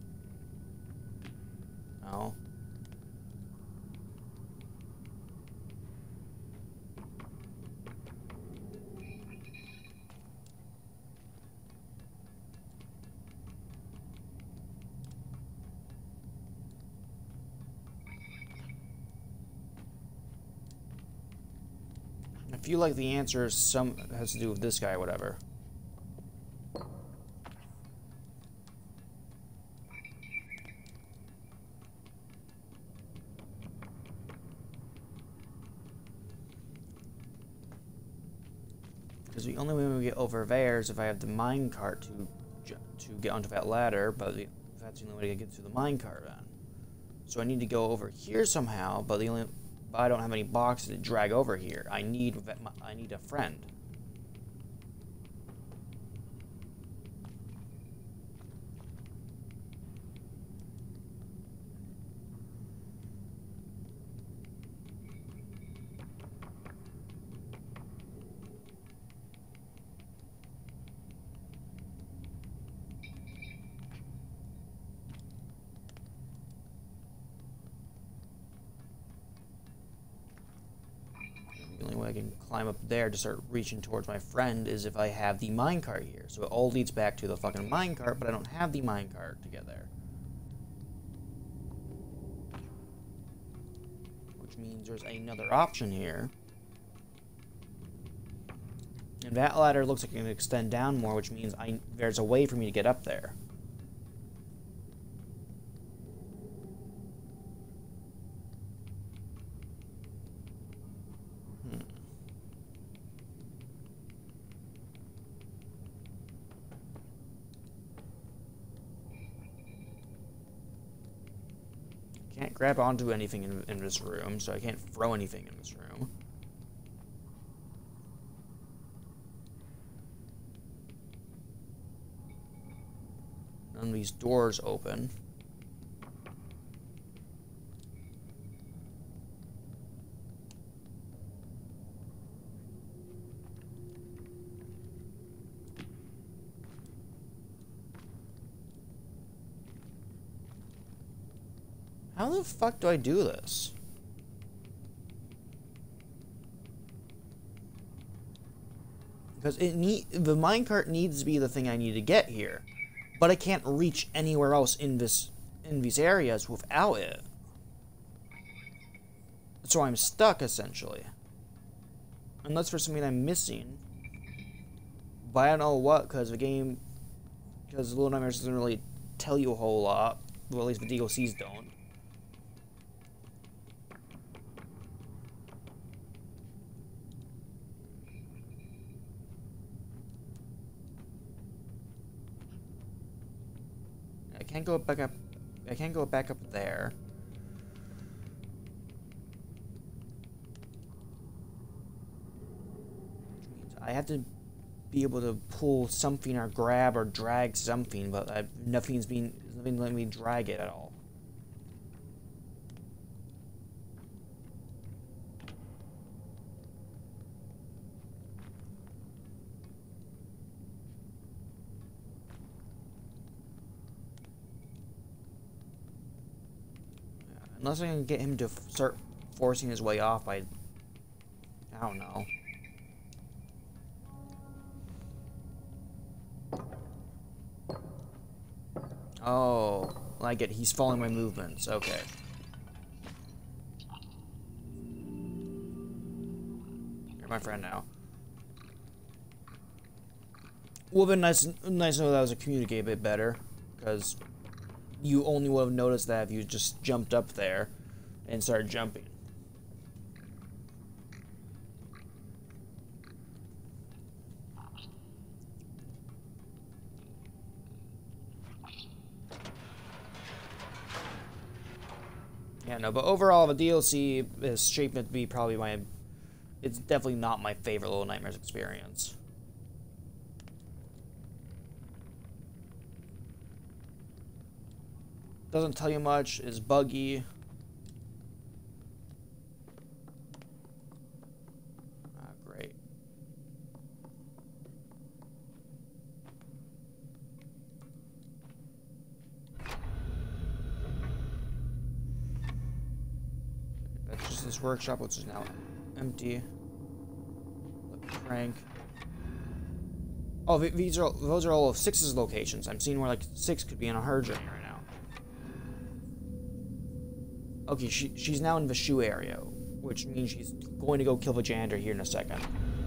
No. I feel like the answer is has to do with this guy or whatever. Because the only way we get over there is if I have the minecart to get onto that ladder, but that's the only way to get to the minecart then. So I need to go over here somehow, but I don't have any boxes to drag over here. I need a friend. The only way I can climb up there to start reaching towards my friend is if I have the minecart here. So it all leads back to the fucking minecart, but I don't have the minecart to get there. Which means there's another option here. And that ladder looks like it can extend down more, which means there's a way for me to get up there. Can't grab onto anything in this room, so I can't throw anything in this room. None of these doors open. How the fuck do I do this? Because the minecart needs to be the thing I need to get here, but I can't reach anywhere else in these areas without it. So I'm stuck essentially, unless there's something I'm missing. But I don't know what, because Little Nightmares doesn't really tell you a whole lot. Well, at least the DLCs don't. I can't go back up. I can't go back up there. Which means I have to be able to pull something or grab or drag something, but nothing's letting me drag it at all. Unless I can get him to start forcing his way off by... I don't know. Oh, I get he's following my movements. Okay. You're my friend now. Would have been nice to know that was a communicate a bit better, because you only would have noticed that if you just jumped up there and started jumping. Yeah, no, but overall, the DLC is shaping it to be probably my... It's definitely not my favorite Little Nightmares experience. Doesn't tell you much, is buggy. Ah, great. That's just this workshop, which is now empty. Crank. Oh, those are all of Six's locations. I'm seeing where like Six could be on her journey right now. Okay, she's now in the shoe area, which means she's going to go kill the janitor here in a second.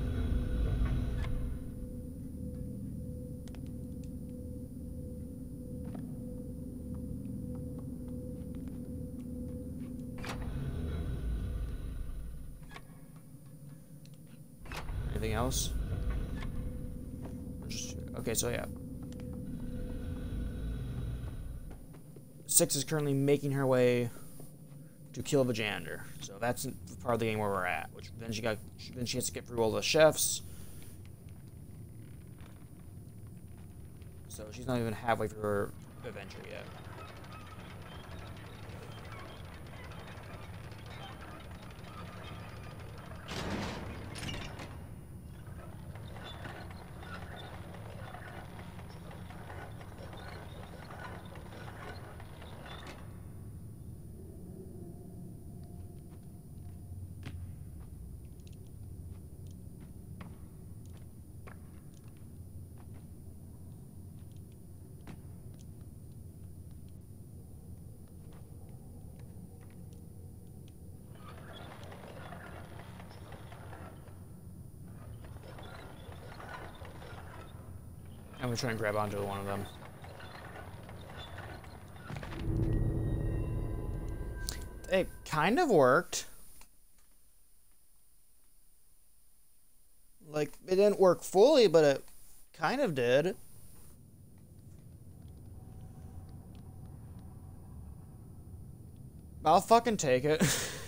Anything else? Okay, so yeah. Six is currently making her way to kill the janitor. So that's the part of the game where we're at. Which then she has to get through all the chefs. So she's not even halfway through her adventure yet. I'm gonna try and grab onto one of them. It kind of worked. Like, it didn't work fully, but it kind of did. I'll fucking take it.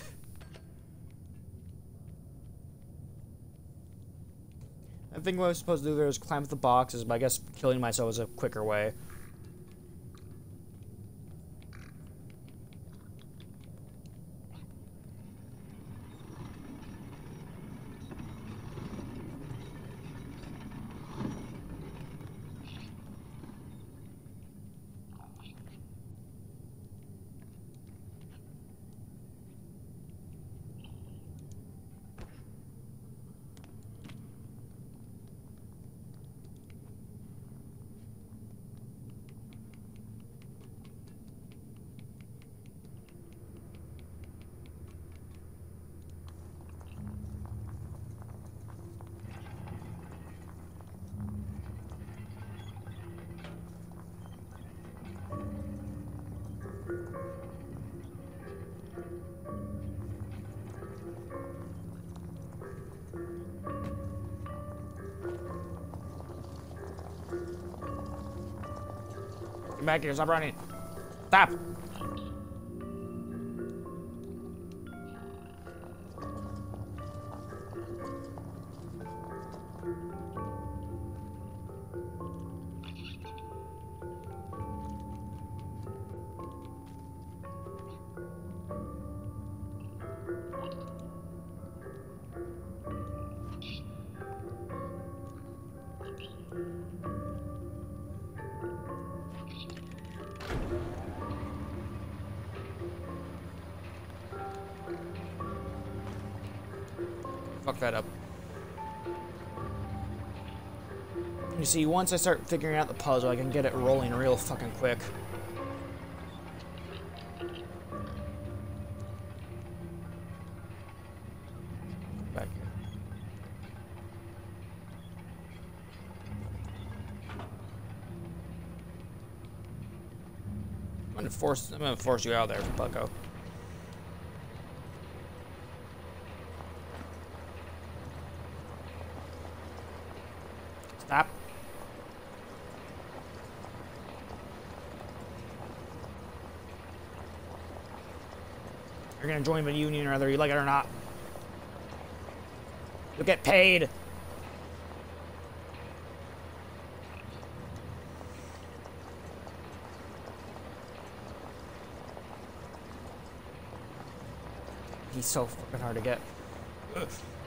I think what I was supposed to do there was climb up the boxes, but I guess killing myself is a quicker way. Get back here, stop running. Stop! Fuck that up. You see, once I start figuring out the puzzle, I can get it rolling real fucking quick. Back here. I'm gonna force you out there, bucko. Stop. You're gonna join the union whether you like it or not. You'll get paid. He's so fucking hard to get. Ugh.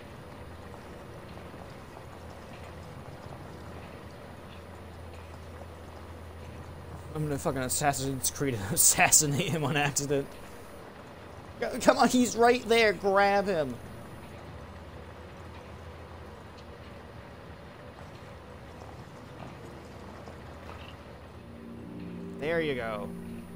I'm gonna fucking Assassin's Creed assassinate him on accident. Come on, he's right there. Grab him. There you go.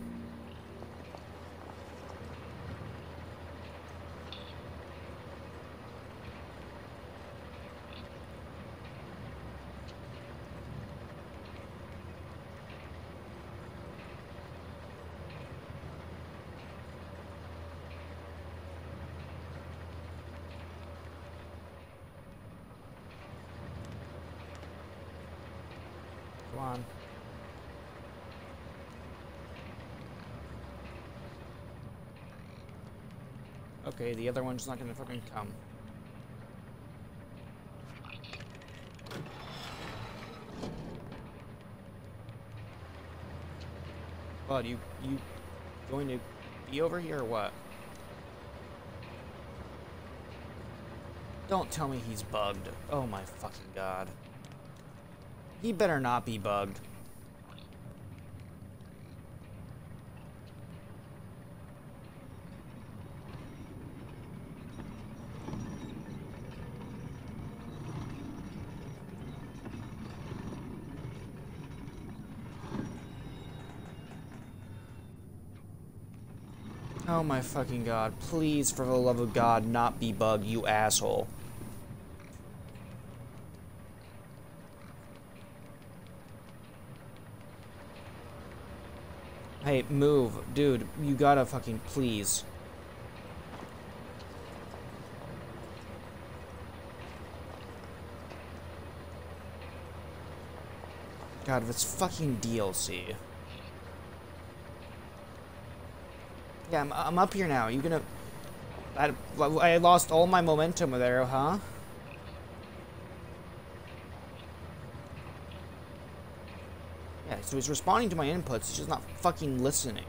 Come on. Okay, the other one's not gonna fucking come. Bud, you going to be over here or what? Don't tell me he's bugged. Oh my fucking god. He better not be bugged. Oh my fucking god. Please, for the love of God, not be bugged, you asshole. Hey, move. Dude, you gotta fucking please. God, if it's fucking DLC. Yeah, I'm up here now. You gonna... I lost all my momentum there, huh? Yeah, so he's responding to my inputs, he's just not fucking listening.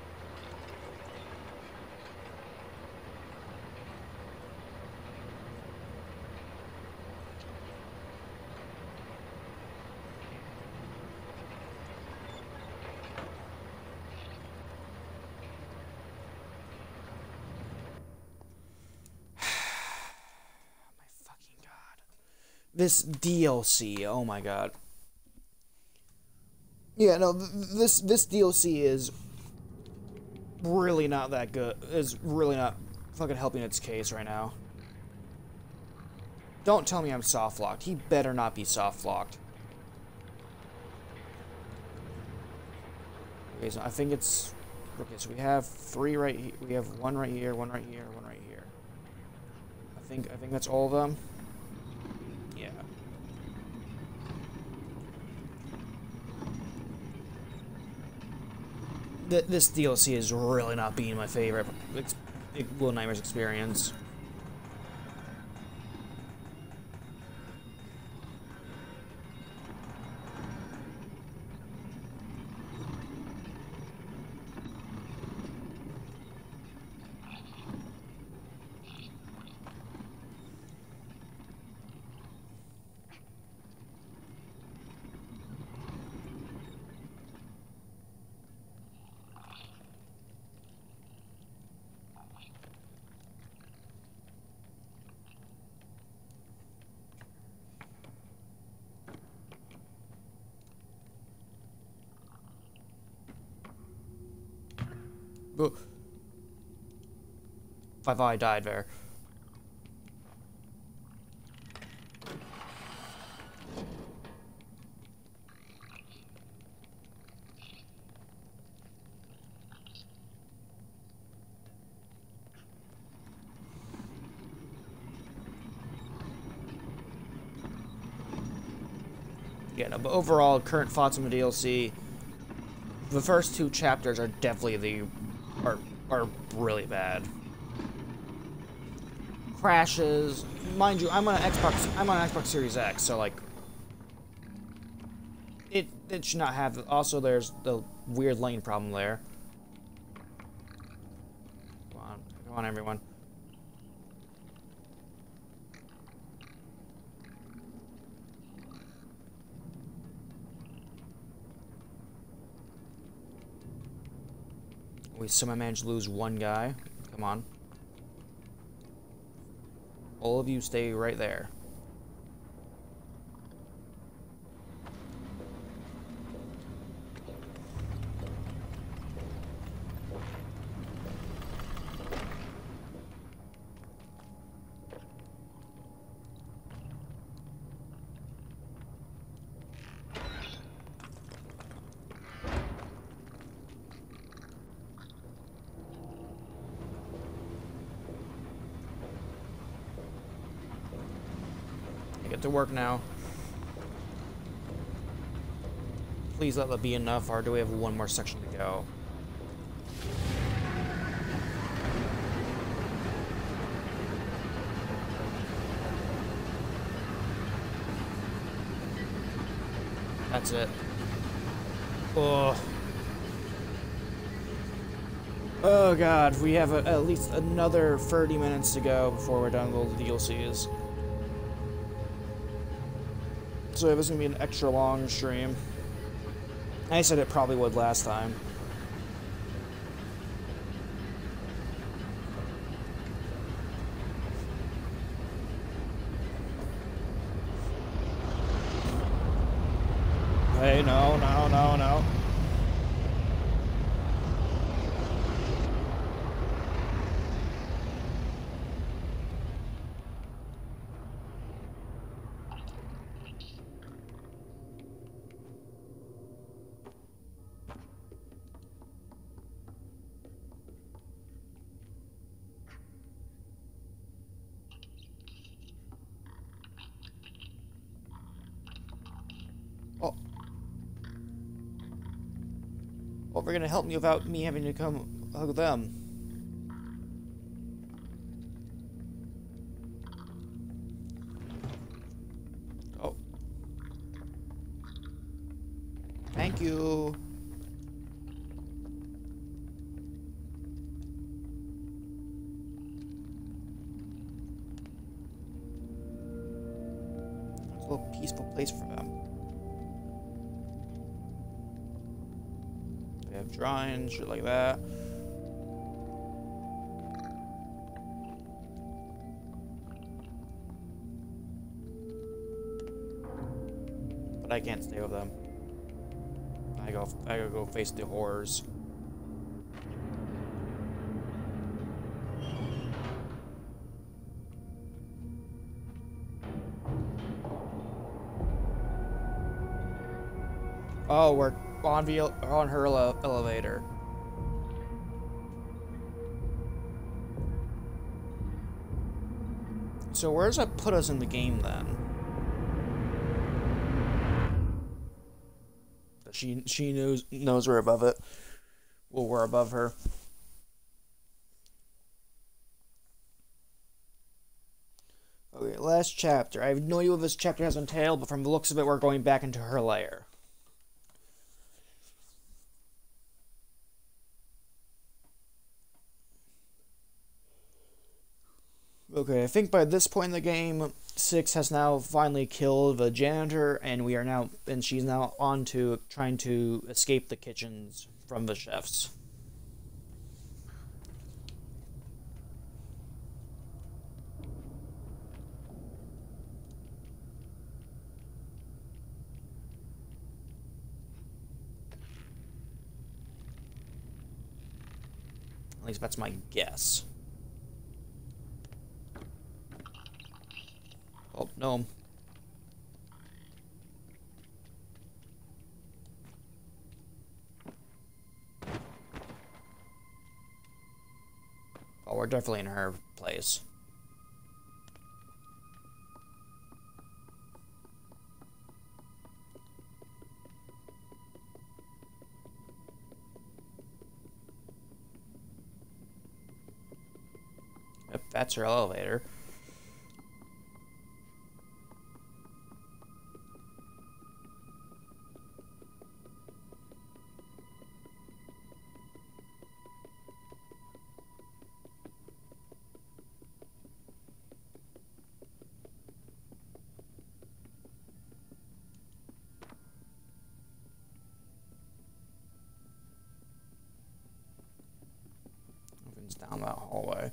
This DLC, oh my god. Yeah, no, this DLC is really not that good. Is really not fucking helping its case right now. Don't tell me I'm soft locked. He better not be soft locked. Okay, so I think it's okay. So we have three right here. We have one right here, one right here, one right here. I think that's all of them. Yeah. This DLC is really not being my favorite Little Nightmares experience. I thought I died there. Yeah, no, but overall, current thoughts on the DLC. The first two chapters are definitely are really bad. Crashes, mind you, I'm on Xbox Series X, so like it should not have. Also, there's the weird lane problem there. Come on, everyone. We somehow managed to lose one guy. Come on. All of you stay right there. Get to work now. Please let that be enough, or do we have one more section to go? That's it. Oh. Oh god, we have at least another 30 minutes to go before we're done with all the DLCs. So this is gonna be an extra long stream. I said it probably would last time. Hey, no. Oh. Well, they're gonna help me without me having to come hug them. Oh. Thank you. It's a little peaceful place for them. They have drawings, shit like that. But I can't stay with them. I gotta go face the horrors. Oh, we're on her elevator. So where does that put us in the game then? She knows we're above it. Well, we're above her. Okay, last chapter. I have no idea what this chapter has entailed, but from the looks of it, we're going back into her lair. Okay, I think by this point in the game, Six has now finally killed the janitor, and she's now on to trying to escape the kitchens from the chefs. At least that's my guess. Oh, no. Oh, we're definitely in her place. Yep, that's her elevator. Nothing's down that hallway.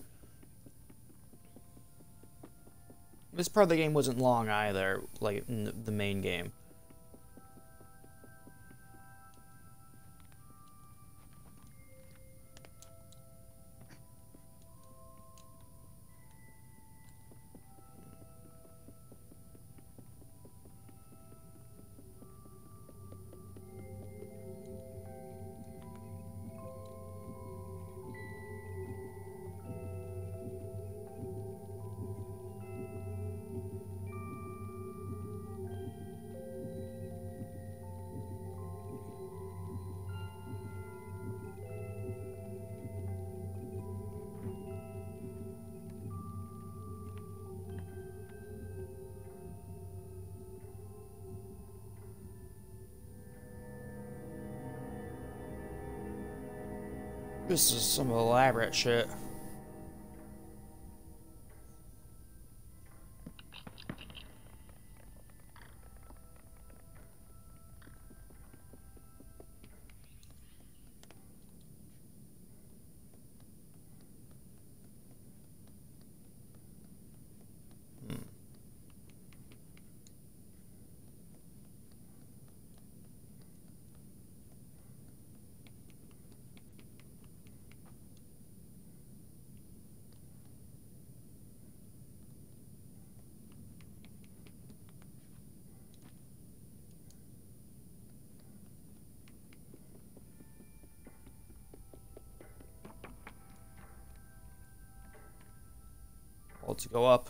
This part of the game wasn't long either, like in the main game. This is some elaborate shit. Let's go up.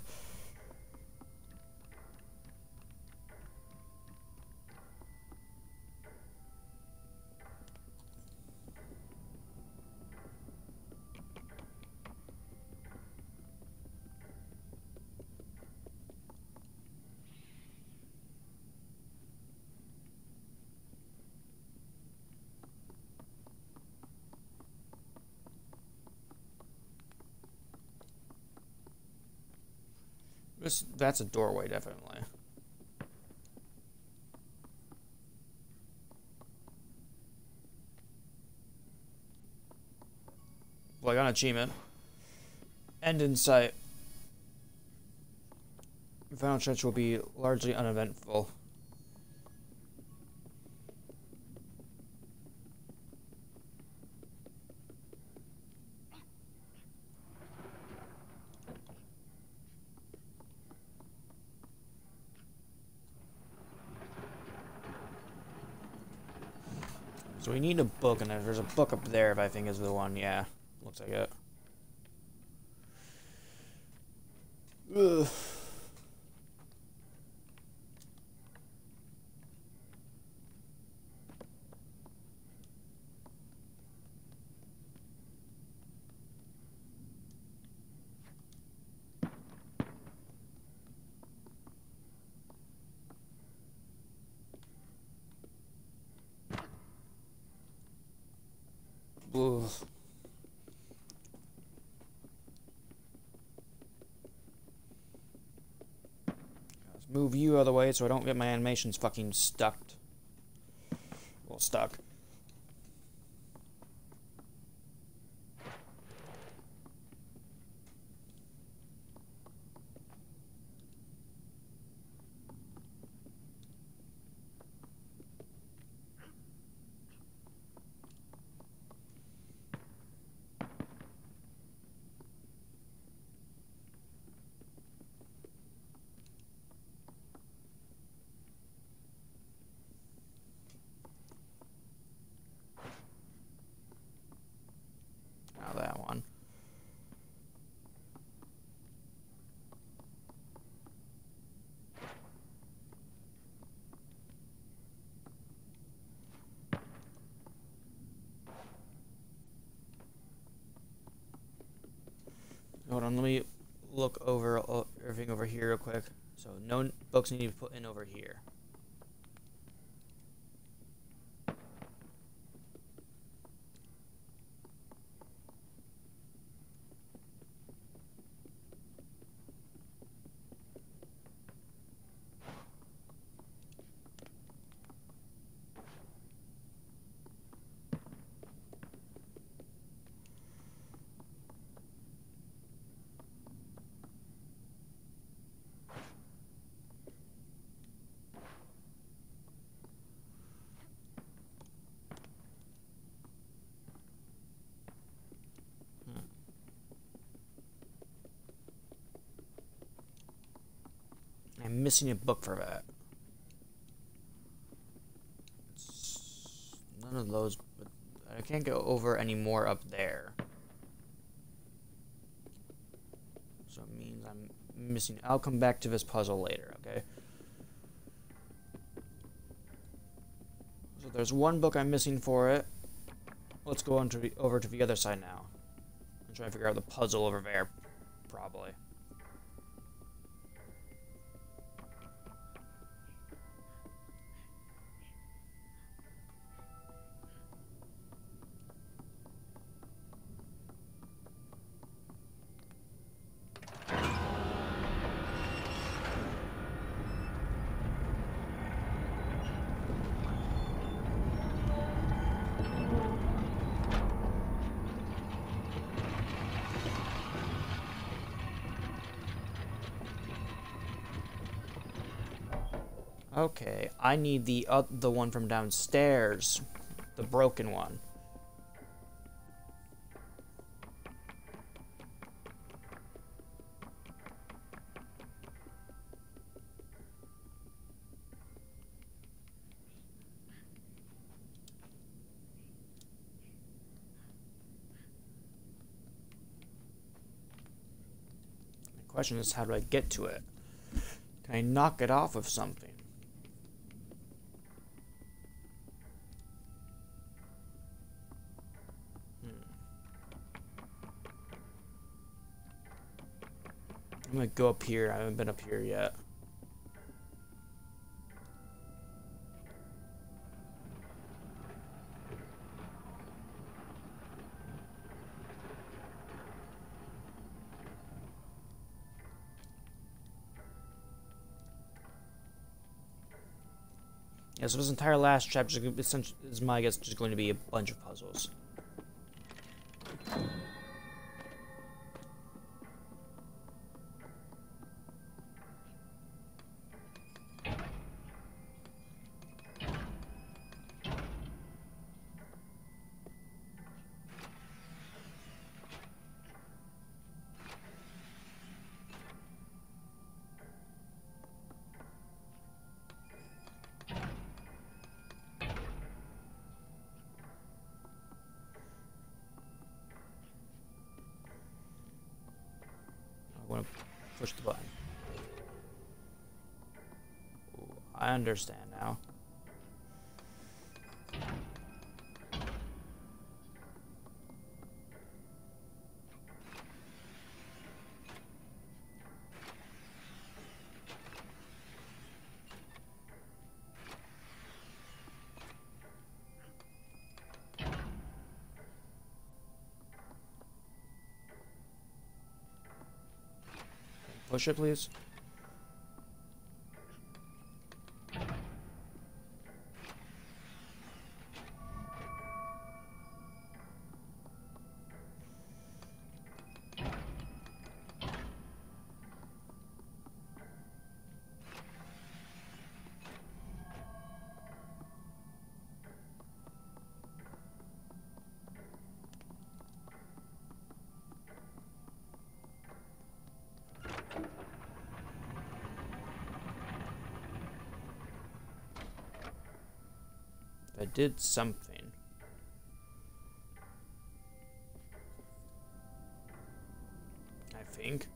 That's a doorway, definitely. Well, I got an achievement. End in sight. The final stretch will be largely uneventful. So we need a book, and there's a book up there if I think is the one. Yeah, looks like it. Ugh. Ugh. Let's move you out of the way so I don't get my animations fucking stuck. Well, stuck. Let me look over everything over here real quick. So no books need to be put in over here. I'm missing a book for that. None of those, but I can't go over any more up there. So it means I'm missing. I'll come back to this puzzle later, okay? So there's one book I'm missing for it. Let's go on to over to the other side now. I'm trying to figure out the puzzle over there, probably. Okay, I need the one from downstairs, the broken one. The question is, how do I get to it? Can I knock it off with something? I'm gonna go up here. I haven't been up here yet. Yeah, so this entire last chapter is my guess just going to be a bunch of puzzles. I want to push the button. Ooh, I understand now. Push it, please. I did something. I think.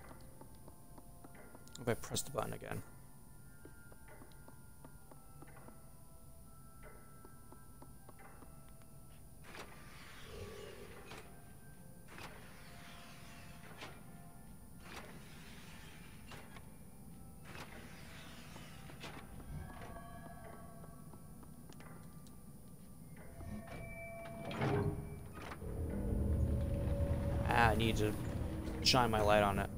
If I press the button again. I need to shine my light on it.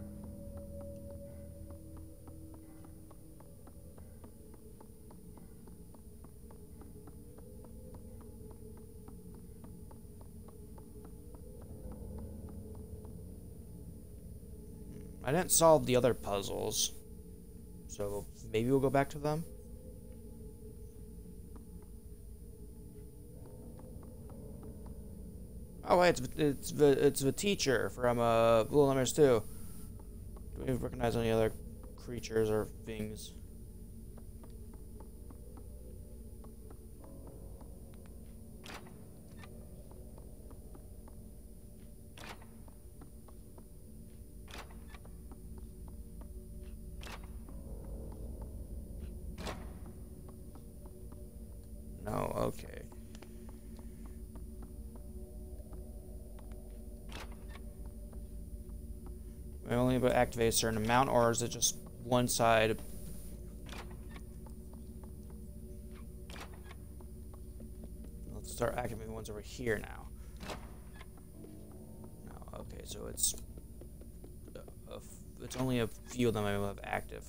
I didn't solve the other puzzles, so maybe we'll go back to them. Oh wait, it's the teacher from Little Nightmares 2. Do we recognize any other creatures or things? No, okay. I only able to activate a certain amount, or is it just one side? Let's start activating ones over here now. No, okay, so it's only a few of them I will have active.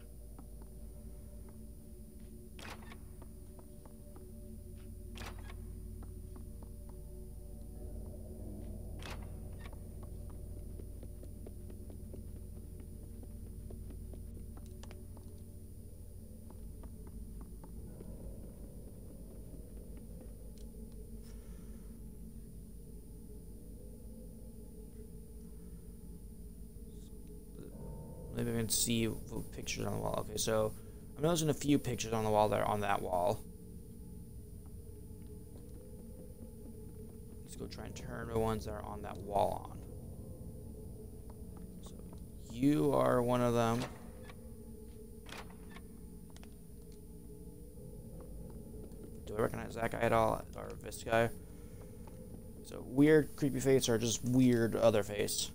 Maybe I can see pictures on the wall. Okay, so I'm noticing a few pictures on the wall that are on that wall. Let's go try and turn the ones that are on that wall on. So you are one of them. Do I recognize that guy at all? Or this guy? So weird creepy face or just weird other face?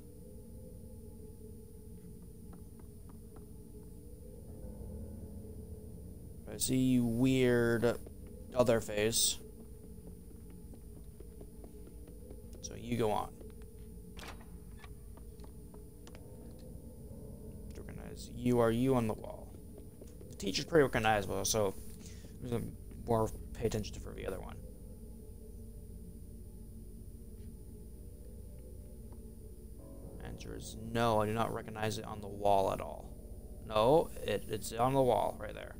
I see weird other face. So you go on. Recognize you are you on the wall. The teacher's pretty recognizable, so I'm gonna more pay attention to for the other one. Answer is no, I do not recognize it on the wall at all. No, it's on the wall right there.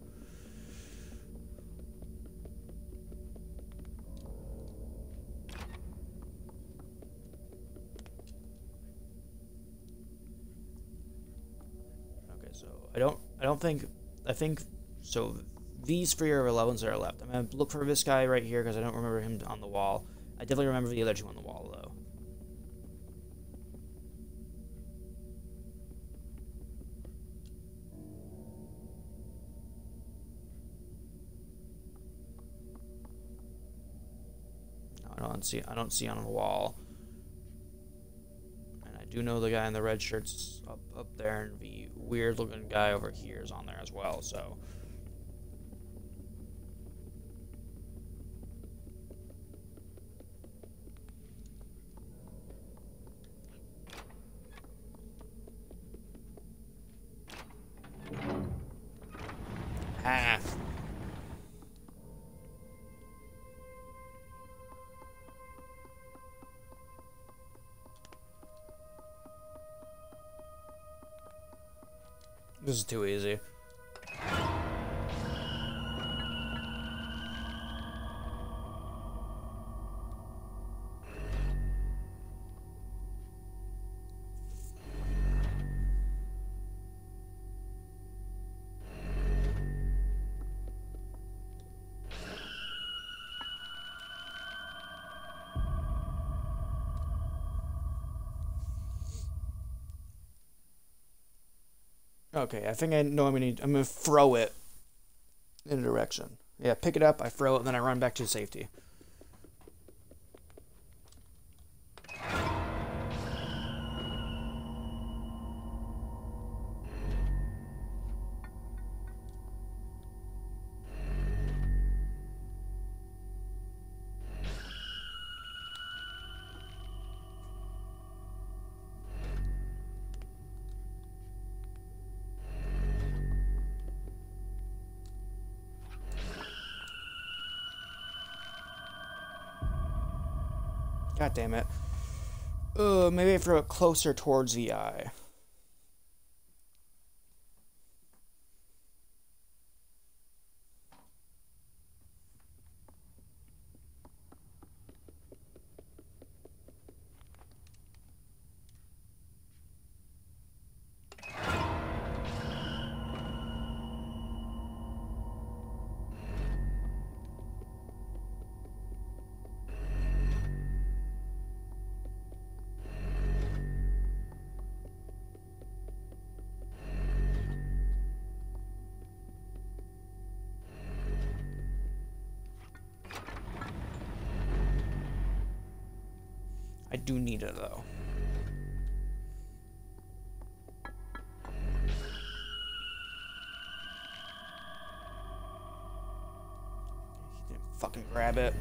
I think so. These 3 are 11s that are left. I'm gonna look for this guy right here because I don't remember him on the wall. I definitely remember the other 2 on the wall though. No, I don't see on the wall. And I do know the guy in the red shirt's up there, and the weird looking guy over here is on there as well, so. Ah. This is too easy. Okay, I think I know I'm gonna throw it in a direction. Yeah, pick it up, I throw it, and then I run back to safety. God damn it. Maybe I throw it closer towards the eye. I do need it though. He didn't fucking grab it.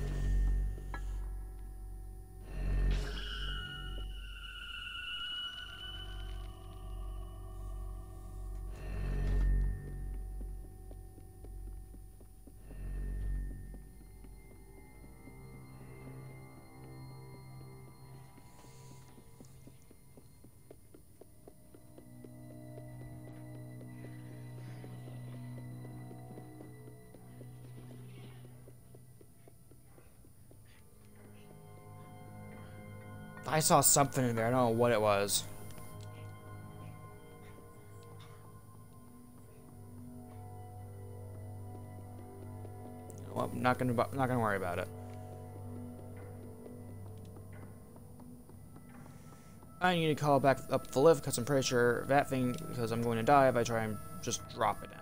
I saw something in there. I don't know what it was. Well, I'm not gonna worry about it. I need to call back up the lift because I'm pretty sure that thing, because I'm going to die if I try and just drop it down.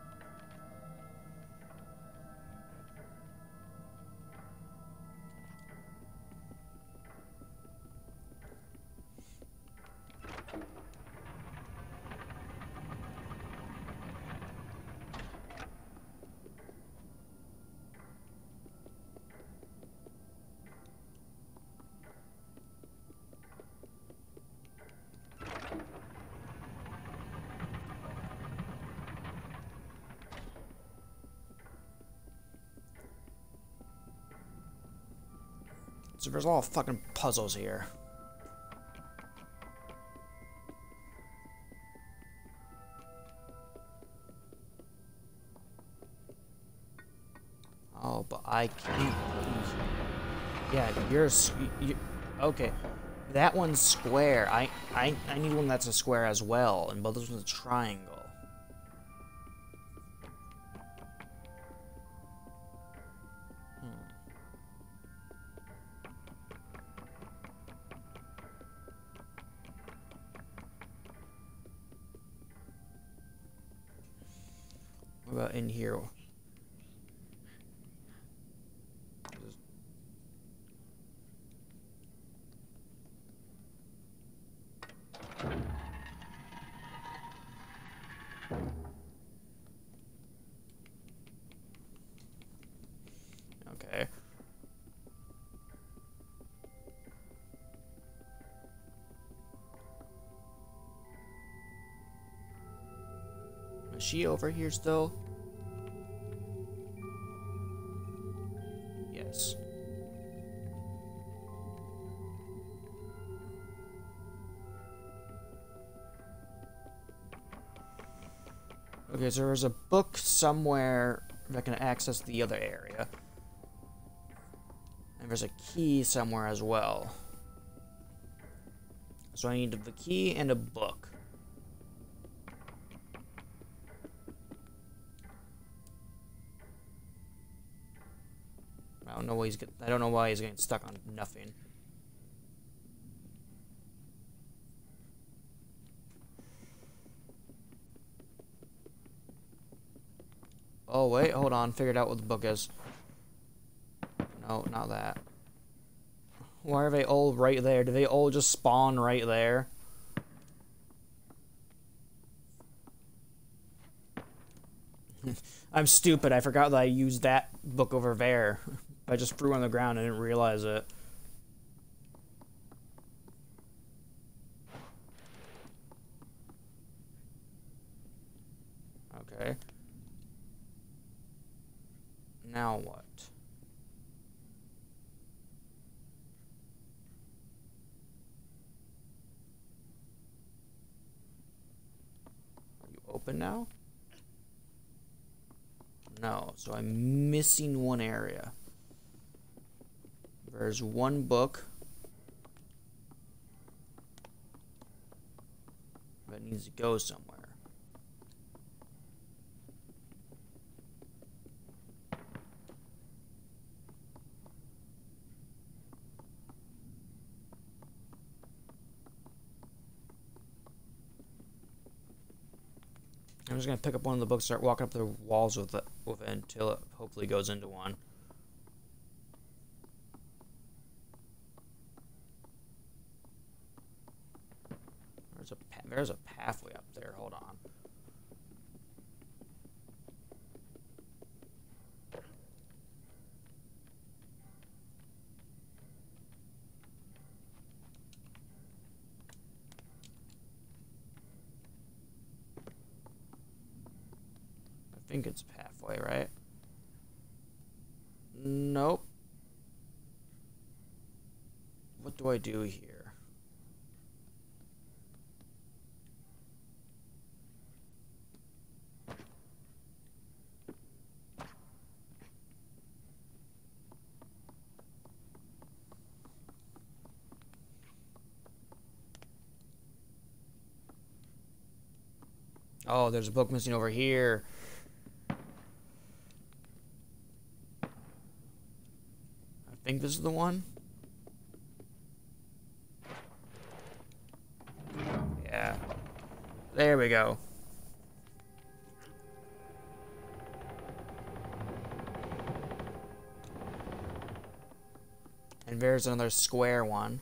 So there's a lot of fucking puzzles here. Oh, but I can't. Yeah, okay. That one's square. I need one that's a square as well, and both of them a triangle. What about in here? Okay. Is she over here still? Yes. Okay, so there's a book somewhere that can access the other area. And there's a key somewhere as well. So I need the key and a book. I don't know why he's getting stuck on nothing. Oh wait, hold on. Figured out what the book is. No, not that. Why are they all right there? Do they all just spawn right there? I'm stupid. I forgot that I used that book over there. I just threw it on the ground and didn't realize it. Okay. Now what? open now? No, so I'm missing one area. There's one book that needs to go somewhere. I'm just gonna pick up one of the books, start walking up the walls with it until it hopefully goes into one. There's a pathway up there. Hold on. I think it's a pathway, right? Nope. What do I do here? Oh, there's a book missing over here. I think this is the one. Yeah. There we go. And there's another square one.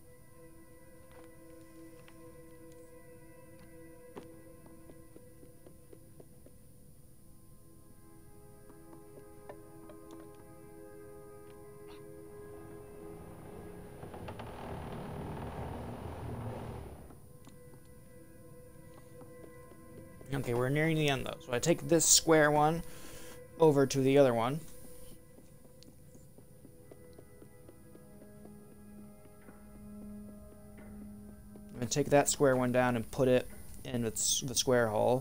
Okay, we're nearing the end though. So I take this square one over to the other one. I'm going to take that square one down and put it in the square hole.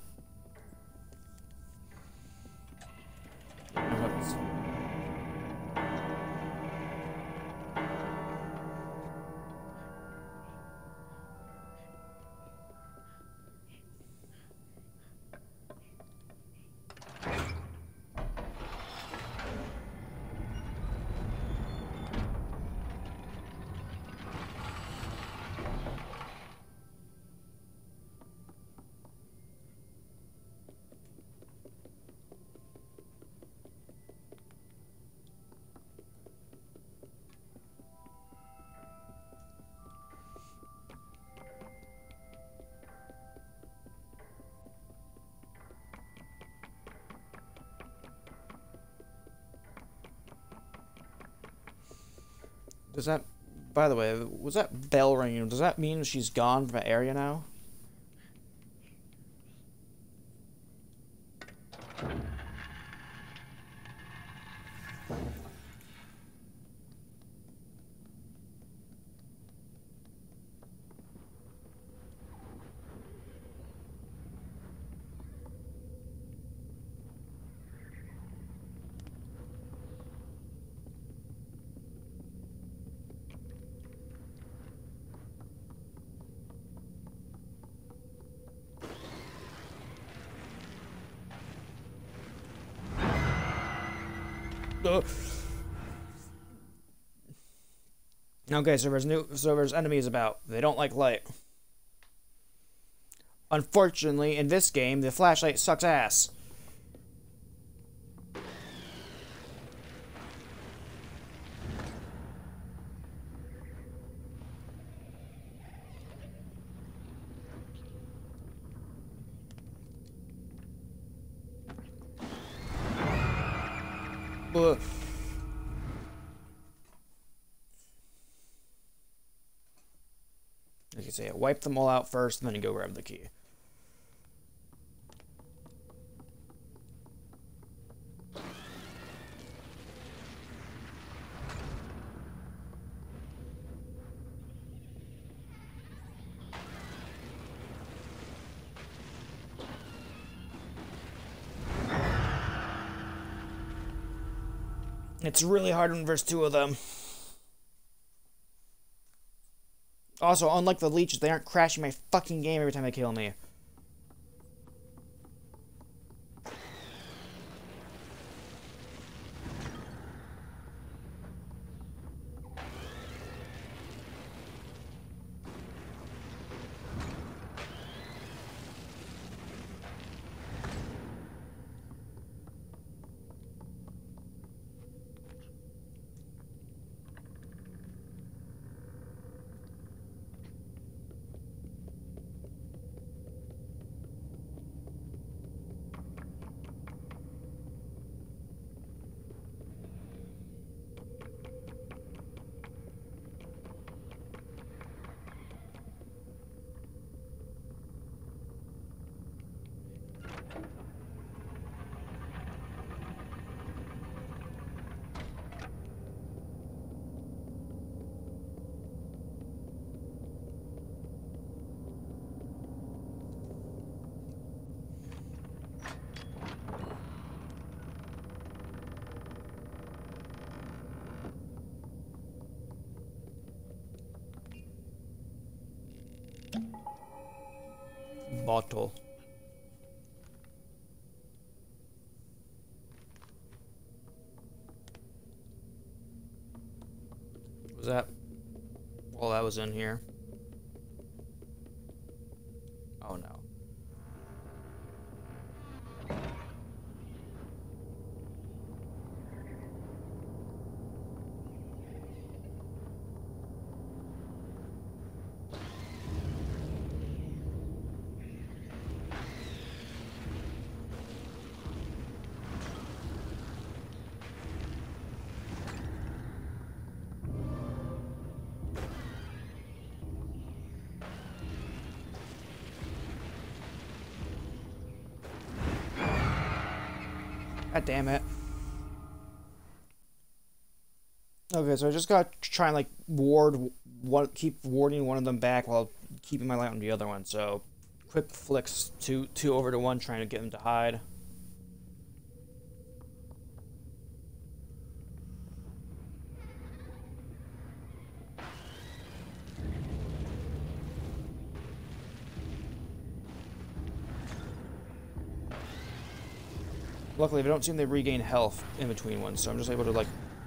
Does that, by the way, was that bell ringing? Does that mean she's gone from the area now? Okay, so there's enemies about. They don't like light. Unfortunately, in this game, the flashlight sucks ass. Ugh. Like you say, wipe them all out first, and then you go grab the key. It's really hard to verse two of them. Also, unlike the leeches, they aren't crashing my fucking game every time they kill me. Bottle. Was that? Well, that was in here. Oh no. God damn it. Okay, so I just gotta try and like keep warding one of them back while keeping my light on the other one. So quick flicks two over to one, trying to get him to hide. Luckily, I don't seem to regain health in between ones, so I'm just able to, like...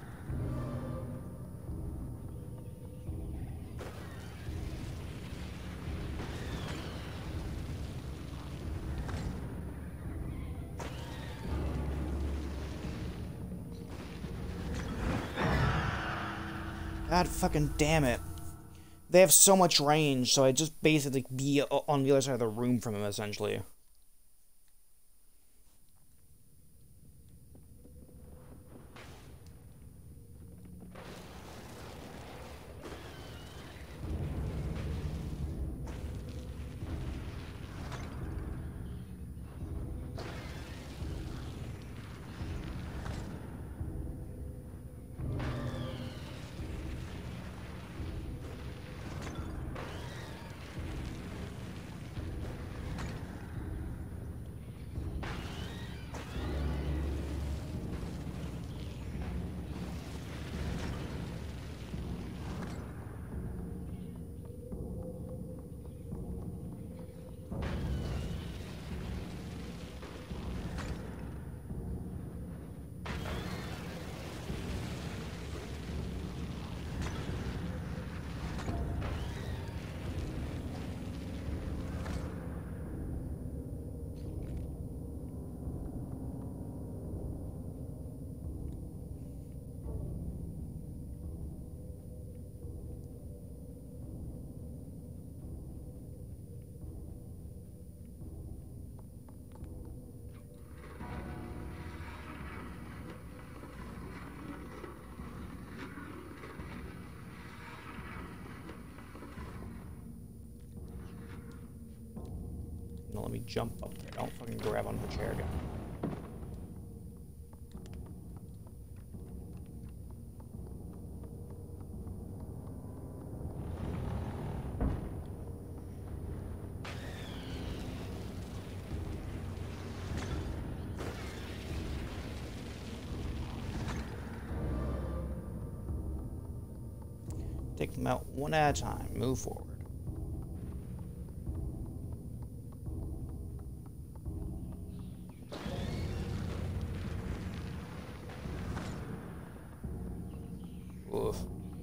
God fucking damn it. They have so much range, so I just basically be on the other side of the room from them, essentially. Now let me jump up there. Don't fucking grab onto the chair again. Take them out one at a time. Move forward. Oof.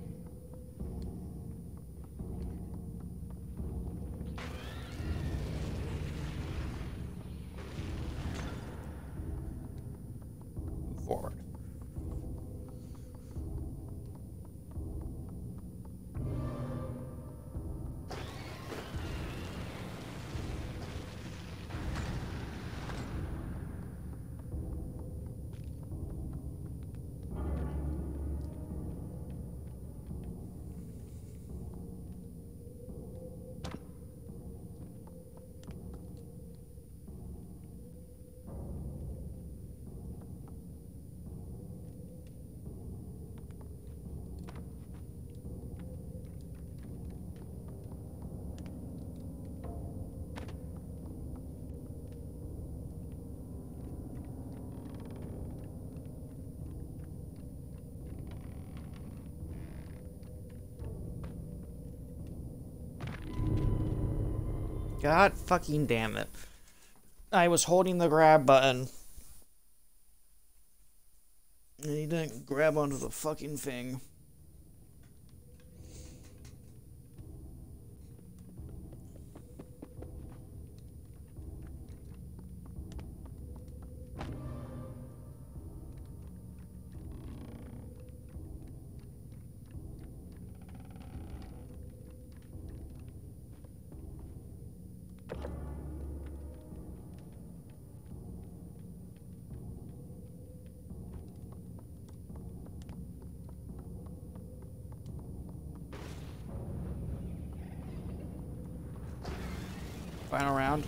Move forward. God fucking damn it. I was holding the grab button. And he didn't grab onto the fucking thing. Final round.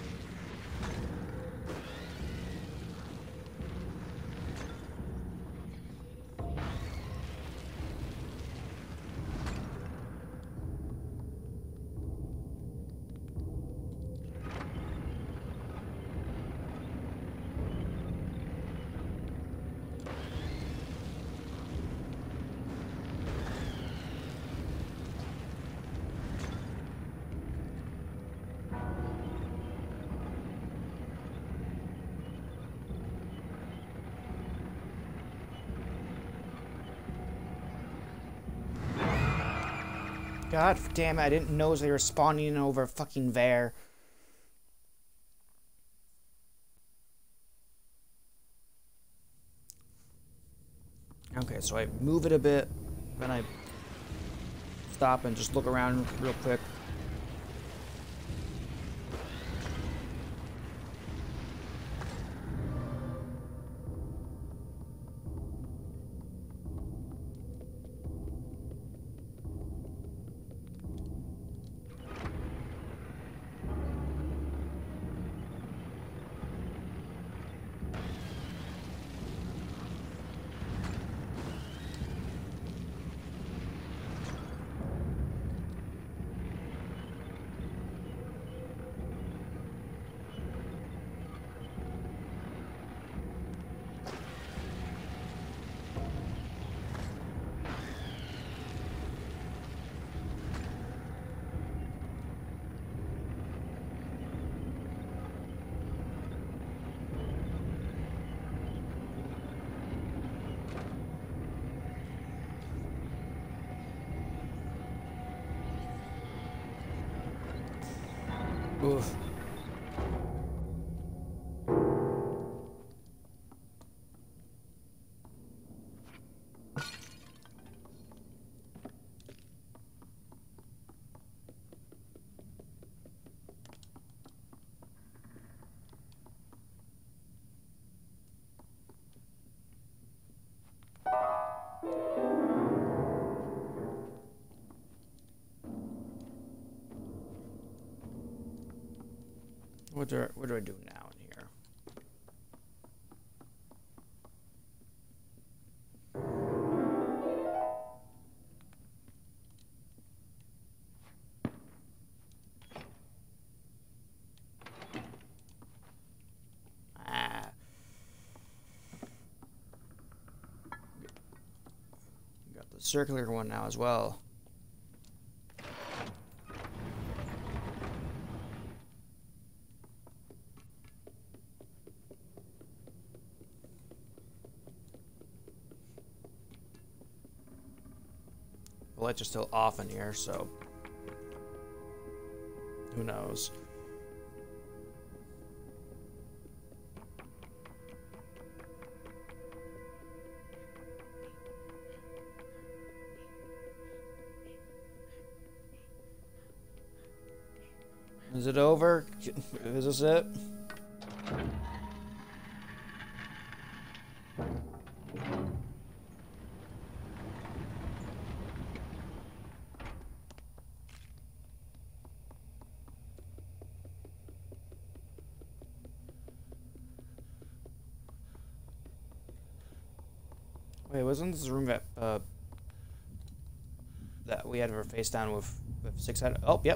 God damn it, I didn't know they were spawning over fucking there. Okay, so I move it a bit, then I stop and just look around real quick. Oof. What do I do now in here? Got the circular one now as well. The lights are still off in here, so who knows? Is it over? Is this it? Wait, wasn't this the room that we had her face down with 6 head? Oh, yep.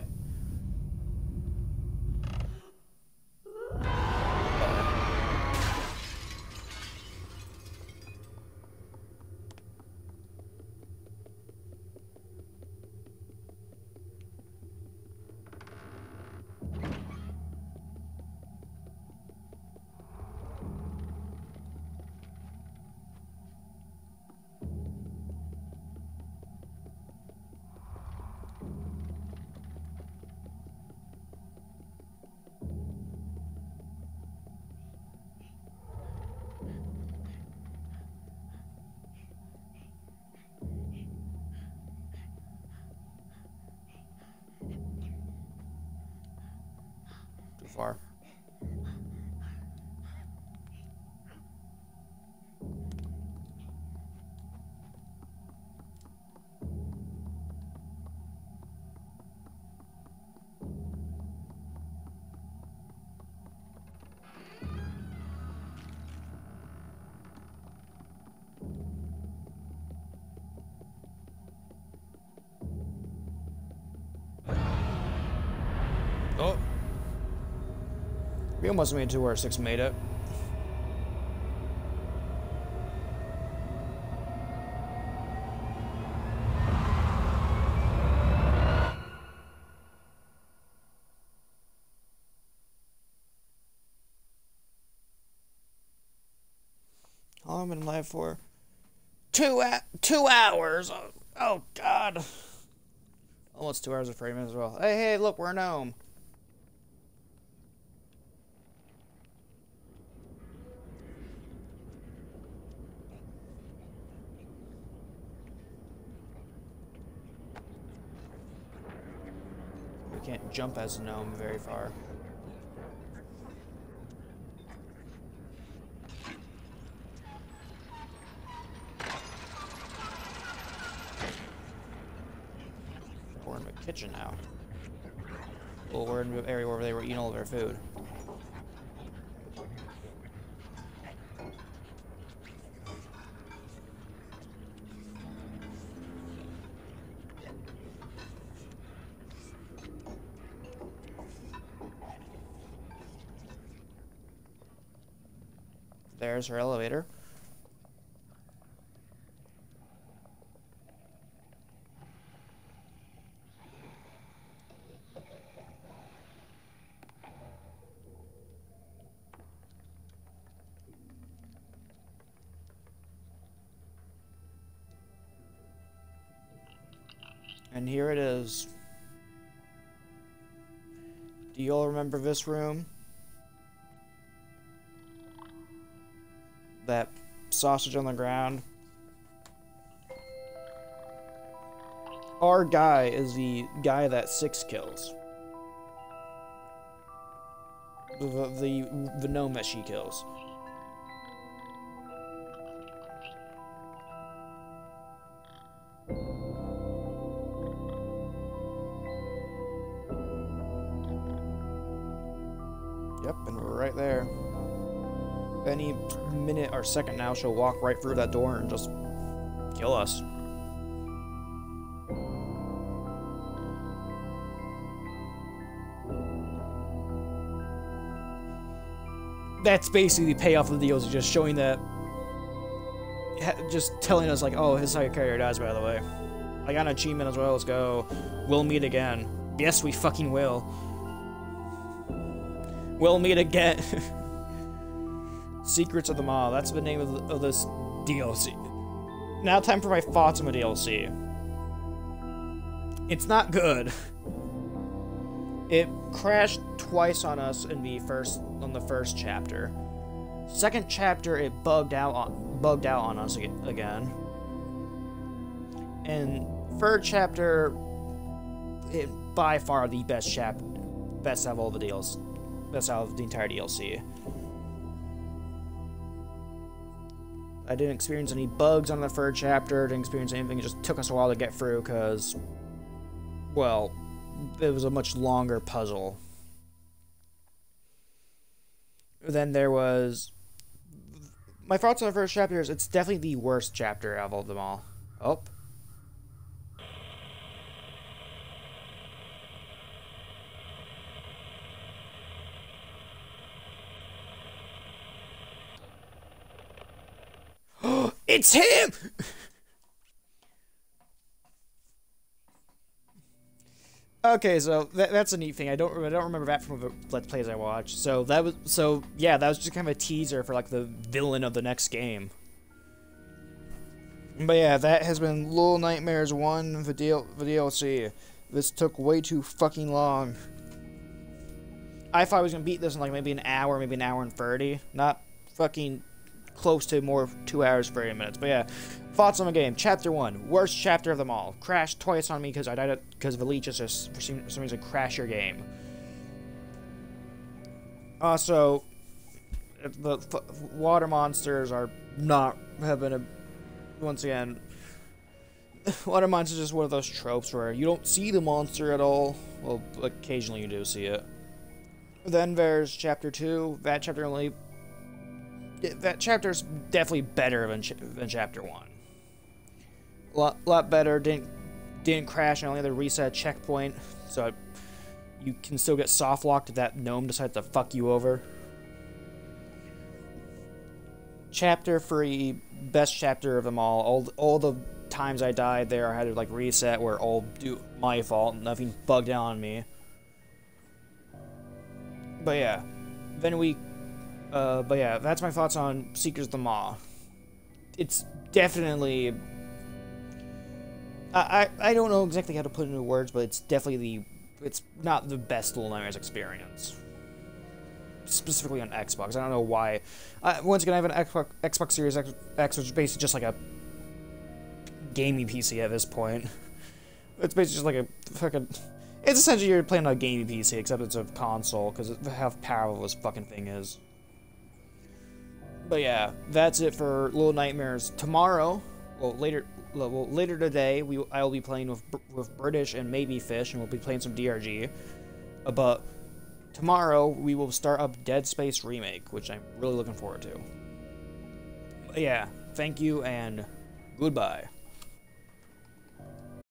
Too far. Oh. We almost made it to where 6 made it. How long have I been live for? 2 hours. Oh God. Almost 2 hours of framing as well. Hey, look, we're in home. We can't jump as a gnome very far. We're in the kitchen now. Well, we're in the area where they were eating all their food. There's her elevator. And here it is. Do you all remember this room? That sausage on the ground? Our guy is the guy that 6 kills. The gnome that she kills. Yep, and we're right there. Any minute or second now, she'll walk right through that door and just kill us. That's basically the payoff of the DLC, just showing that, just telling us like, oh, his side character dies, by the way. I got an achievement as well, let's go. We'll meet again. Yes, we fucking will. We'll meet again. Secrets of the Maw, that's the name of this DLC. Now time for my thoughts on the DLC. It's not good. It crashed twice on us on the first chapter. Second chapter, it bugged out on us again. And third chapter, it by far the best out of all the DLC, best out of the entire DLC. I didn't experience any bugs on the third chapter. Didn't experience anything. It just took us a while to get through because, well, it was a much longer puzzle. Then there was... My thoughts on the first chapter is it's definitely the worst chapter out of them all. Oh. It's him! Okay, so that's a neat thing. I don't remember that from the Let's Plays I watched. So that was just kind of a teaser for like the villain of the next game. But yeah, that has been Little Nightmares 1, the DLC. This took way too fucking long. I thought I was gonna beat this in like maybe an hour and 30. Not fucking close to more 2 hours 30 minutes. But yeah, thoughts on the game. Chapter 1, worst chapter of them all. Crashed twice on me because I died because the leeches just for some reason crash your game. Also, the water monsters are not having a... Once again, water monsters is just one of those tropes where you don't see the monster at all. Well, occasionally you do see it. Then there's Chapter 2. That chapter's definitely better than Chapter 1. Lot better. Didn't crash. I only had to reset checkpoint, so you can still get soft locked if that gnome decides to fuck you over. Chapter 3, best chapter of them all. All the times I died there, I had to like reset, were all my fault. Nothing bugged out on me. But yeah, but yeah, that's my thoughts on Seekers of the Maw. It's definitely... I don't know exactly how to put it into words, but it's definitely it's not the best Little Nightmares experience. Specifically on Xbox. I don't know why. Once again, I have an Xbox Series X, which is basically just like a gaming PC at this point. It's basically just like a fucking... It's essentially you're playing on a gaming PC, except it's a console, because of how powerful this fucking thing is. But yeah, that's it for Little Nightmares. Tomorrow, later today, I'll be playing with British and maybe Fish, and we'll be playing some DRG. But tomorrow we will start up Dead Space Remake, which I'm really looking forward to. But yeah, thank you and goodbye.